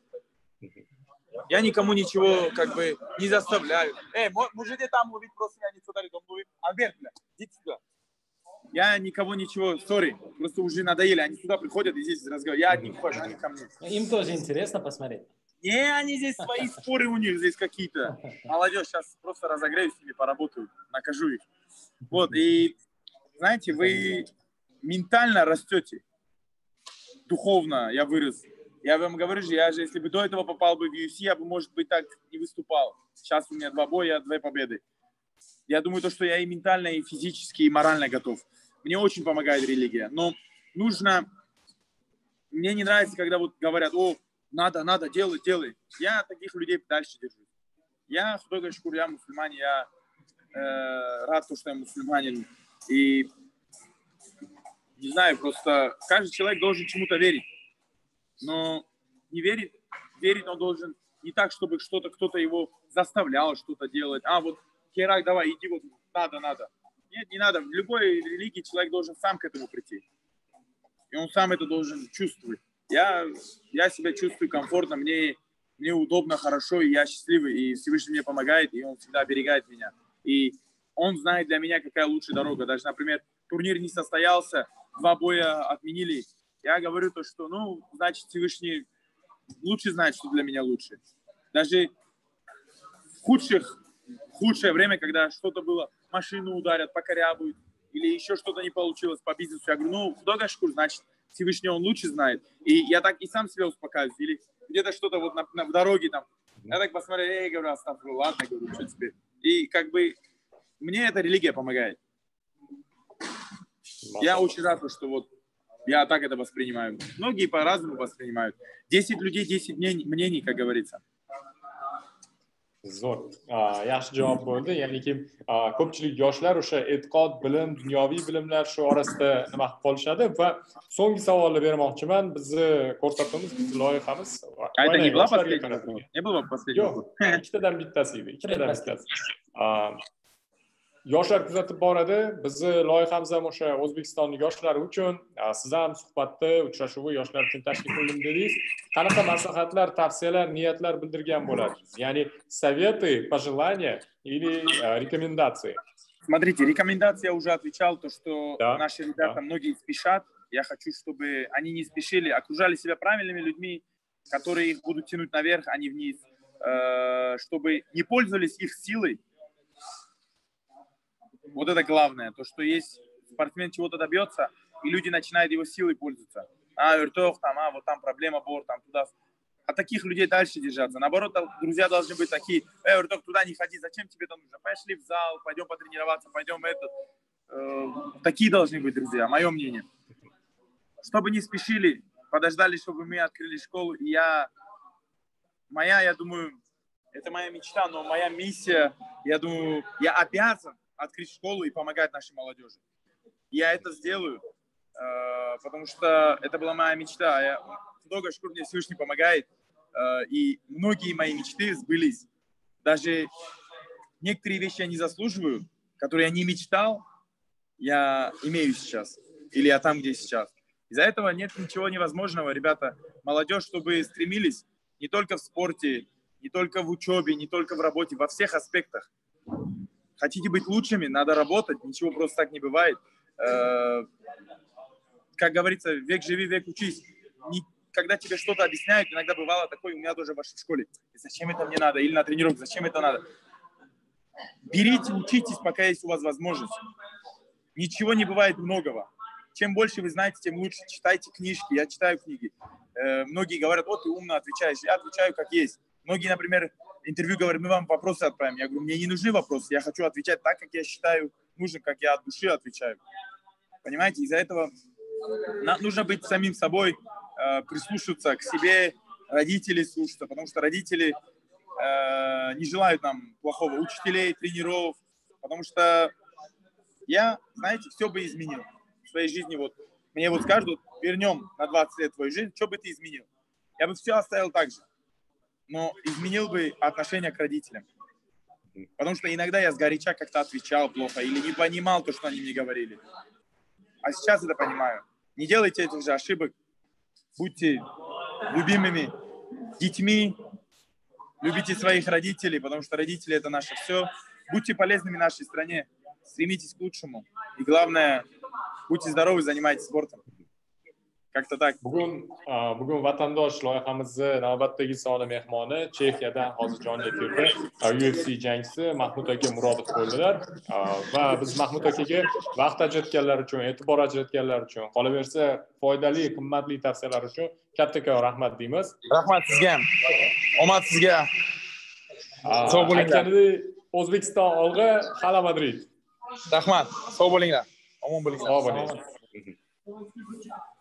Я никому ничего как бы не заставляю. Можете там ловить просто, я не сюда дом ловить. Альберт, идите сюда. Я никого ничего, просто уже надоели. Они сюда приходят и здесь разговаривают. Я от них хожу, они ко мне. Им тоже интересно посмотреть. Не, они здесь свои споры у них здесь какие-то. Молодежь, сейчас просто разогреюсь с ними, поработаю, накажу их. Вот, и знаете, вы ментально растете. Духовно я вырос. Я вам говорю же, я же, если бы до этого попал бы в UFC, я бы, может быть, так не выступал. Сейчас у меня 2 боя, 2 победы. Я думаю, то, что я и ментально, и физически, и морально готов. Мне очень помогает религия. Но нужно... Мне не нравится, когда вот говорят, надо, делай. Я таких людей дальше держу. Я худой шкур, я мусульманин, я рад, что я мусульманин. И не знаю, просто каждый человек должен чему-то верить. Но не верить он должен не так, чтобы кто-то его заставлял что-то делать. Вот, Керак, давай, иди, вот, надо. Нет, не надо. В любой религии человек должен сам к этому прийти. И он сам это должен чувствовать. Я себя чувствую комфортно, мне удобно, хорошо, и я счастливый, и Всевышний мне помогает, и он всегда оберегает меня. И он знает для меня, какая лучшая дорога. Даже, например, турнир не состоялся, 2 боя отменили. Я говорю то, что, значит, Всевышний лучше знает, что для меня лучше. Даже в худшее время, когда что-то было, машину ударят, покорябают, или еще что-то не получилось по бизнесу, я говорю, худой шкур, значит, Всевышний он лучше знает. И я так и сам себя успокаиваюсь. Или где-то что-то вот в дороге там. Я так посмотрел, говорю, ладно, говорю, что теперь. И как бы мне эта религия помогает. Я очень рад, что вот я так это воспринимаю. Многие по-разному воспринимают. 10 людей, 10 мнений, как говорится. Zo'r. Yaxshi javob bo'ldi. Ya'niki ko'pchilik yoshlar o'sha e'tiqod, bilim, dunyoviy bilimlar shu orasida nima qilib qolishadi va so'nggi savolni bermoqchiman. Bizni ko'rsatuvimiz, bizni loyihamiz. Это не была последняя? Не было последнего? Yo'q, ikkitadan bittasi edi. Ikkitadan bittasi. Yoshlar kuzatib boradi. Bizni loyihamiz ham o'sha O'zbekistonning yoshlari uchun, siz ham suhbatda uchrashuvi yoshlar uchun tashkil qildim dedingiz. Qanaqa maslahatlar, tavsiyalar, niyatlar bildirgan bo'ladingiz? Ya'ni советы, пожелания или рекомендации? Смотрите, рекомендации я уже отвечал, то, что наши ребята многие спешат. Я хочу, чтобы они не спешили, окружали себя правильными людьми, которые их будут тянуть наверх, а не вниз, чтобы не пользовались их силой. Вот это главное, то, что есть спортсмен чего-то добьется, и люди начинают его силой пользоваться. Вертох, там, вот там проблема, бор, там, туда. От таких людей дальше держаться. Наоборот, друзья должны быть такие, Вертох, туда не ходи, зачем тебе это нужно? Пошли в зал, пойдем потренироваться, пойдем такие должны быть друзья, мое мнение. Чтобы не спешили, подождали, чтобы мы открыли школу, и я думаю, это моя мечта, но моя миссия, я думаю, я обязан открыть школу и помогать нашей молодежи. Я это сделаю, потому что это была моя мечта. Много шкур мне Всевышний помогает, и многие мои мечты сбылись. Даже некоторые вещи я не заслуживаю, которые я не мечтал, я имею сейчас, или я там, где сейчас. Из-за этого нет ничего невозможного, ребята. Молодежь, чтобы стремились не только в спорте, не только в учебе, не только в работе, во всех аспектах. Хотите быть лучшими, надо работать, ничего просто так не бывает. Как говорится, век живи, век учись. Когда тебе что-то объясняют, иногда бывало такое, у меня тоже в вашей школе. Зачем это мне надо? Или на тренировку, зачем это надо? Берите, учитесь, пока есть у вас возможность. Ничего не бывает многого. Чем больше вы знаете, тем лучше. Читайте книжки, я читаю книги. Многие говорят, вот ты умно отвечаешь. Я отвечаю как есть. Многие, например, интервью говорят, мы вам вопросы отправим. Я говорю, мне не нужны вопросы, я хочу отвечать так, как я считаю нужно, как я от души отвечаю. Понимаете, из-за этого нужно быть самим собой, прислушиваться к себе, родителей слушаться, потому что родители не желают нам плохого, учителей, тренеров, потому что я, знаете, все бы изменил в своей жизни. Вот мне вот скажут, вернем на 20 лет твою жизнь, что бы ты изменил? Я бы все оставил так же. Но изменил бы отношение к родителям. Потому что иногда я сгоряча как-то отвечал плохо или не понимал то, что они мне говорили. А сейчас это понимаю. Не делайте этих же ошибок. Будьте любимыми детьми. Любите своих родителей, потому что родители – это наше все. Будьте полезными нашей стране. Стремитесь к лучшему. И главное, будьте здоровы, занимайтесь спортом. Как-то так. Bugun vatandosh loyihamizni navbatdagi savol mehmoni Chexiyadan hozir jonli efirda UFC jangchisi Mahmud aka Murodov bo'ldilar va biz Mahmud akaga vaqt ajratganlar uchun, e'tibor ajratganlar uchun, qolaversa foydali, qimmatli tavsiyalar uchun kattakon rahmat deymiz. Rahmat sizga ham. Omad sizga. Sog' bo'linglar. O'zbekiston olg'a, Hala Madrid. Rahmat. Sog' bo'linglar. Omon bo'linglar. Sog' bo'ling.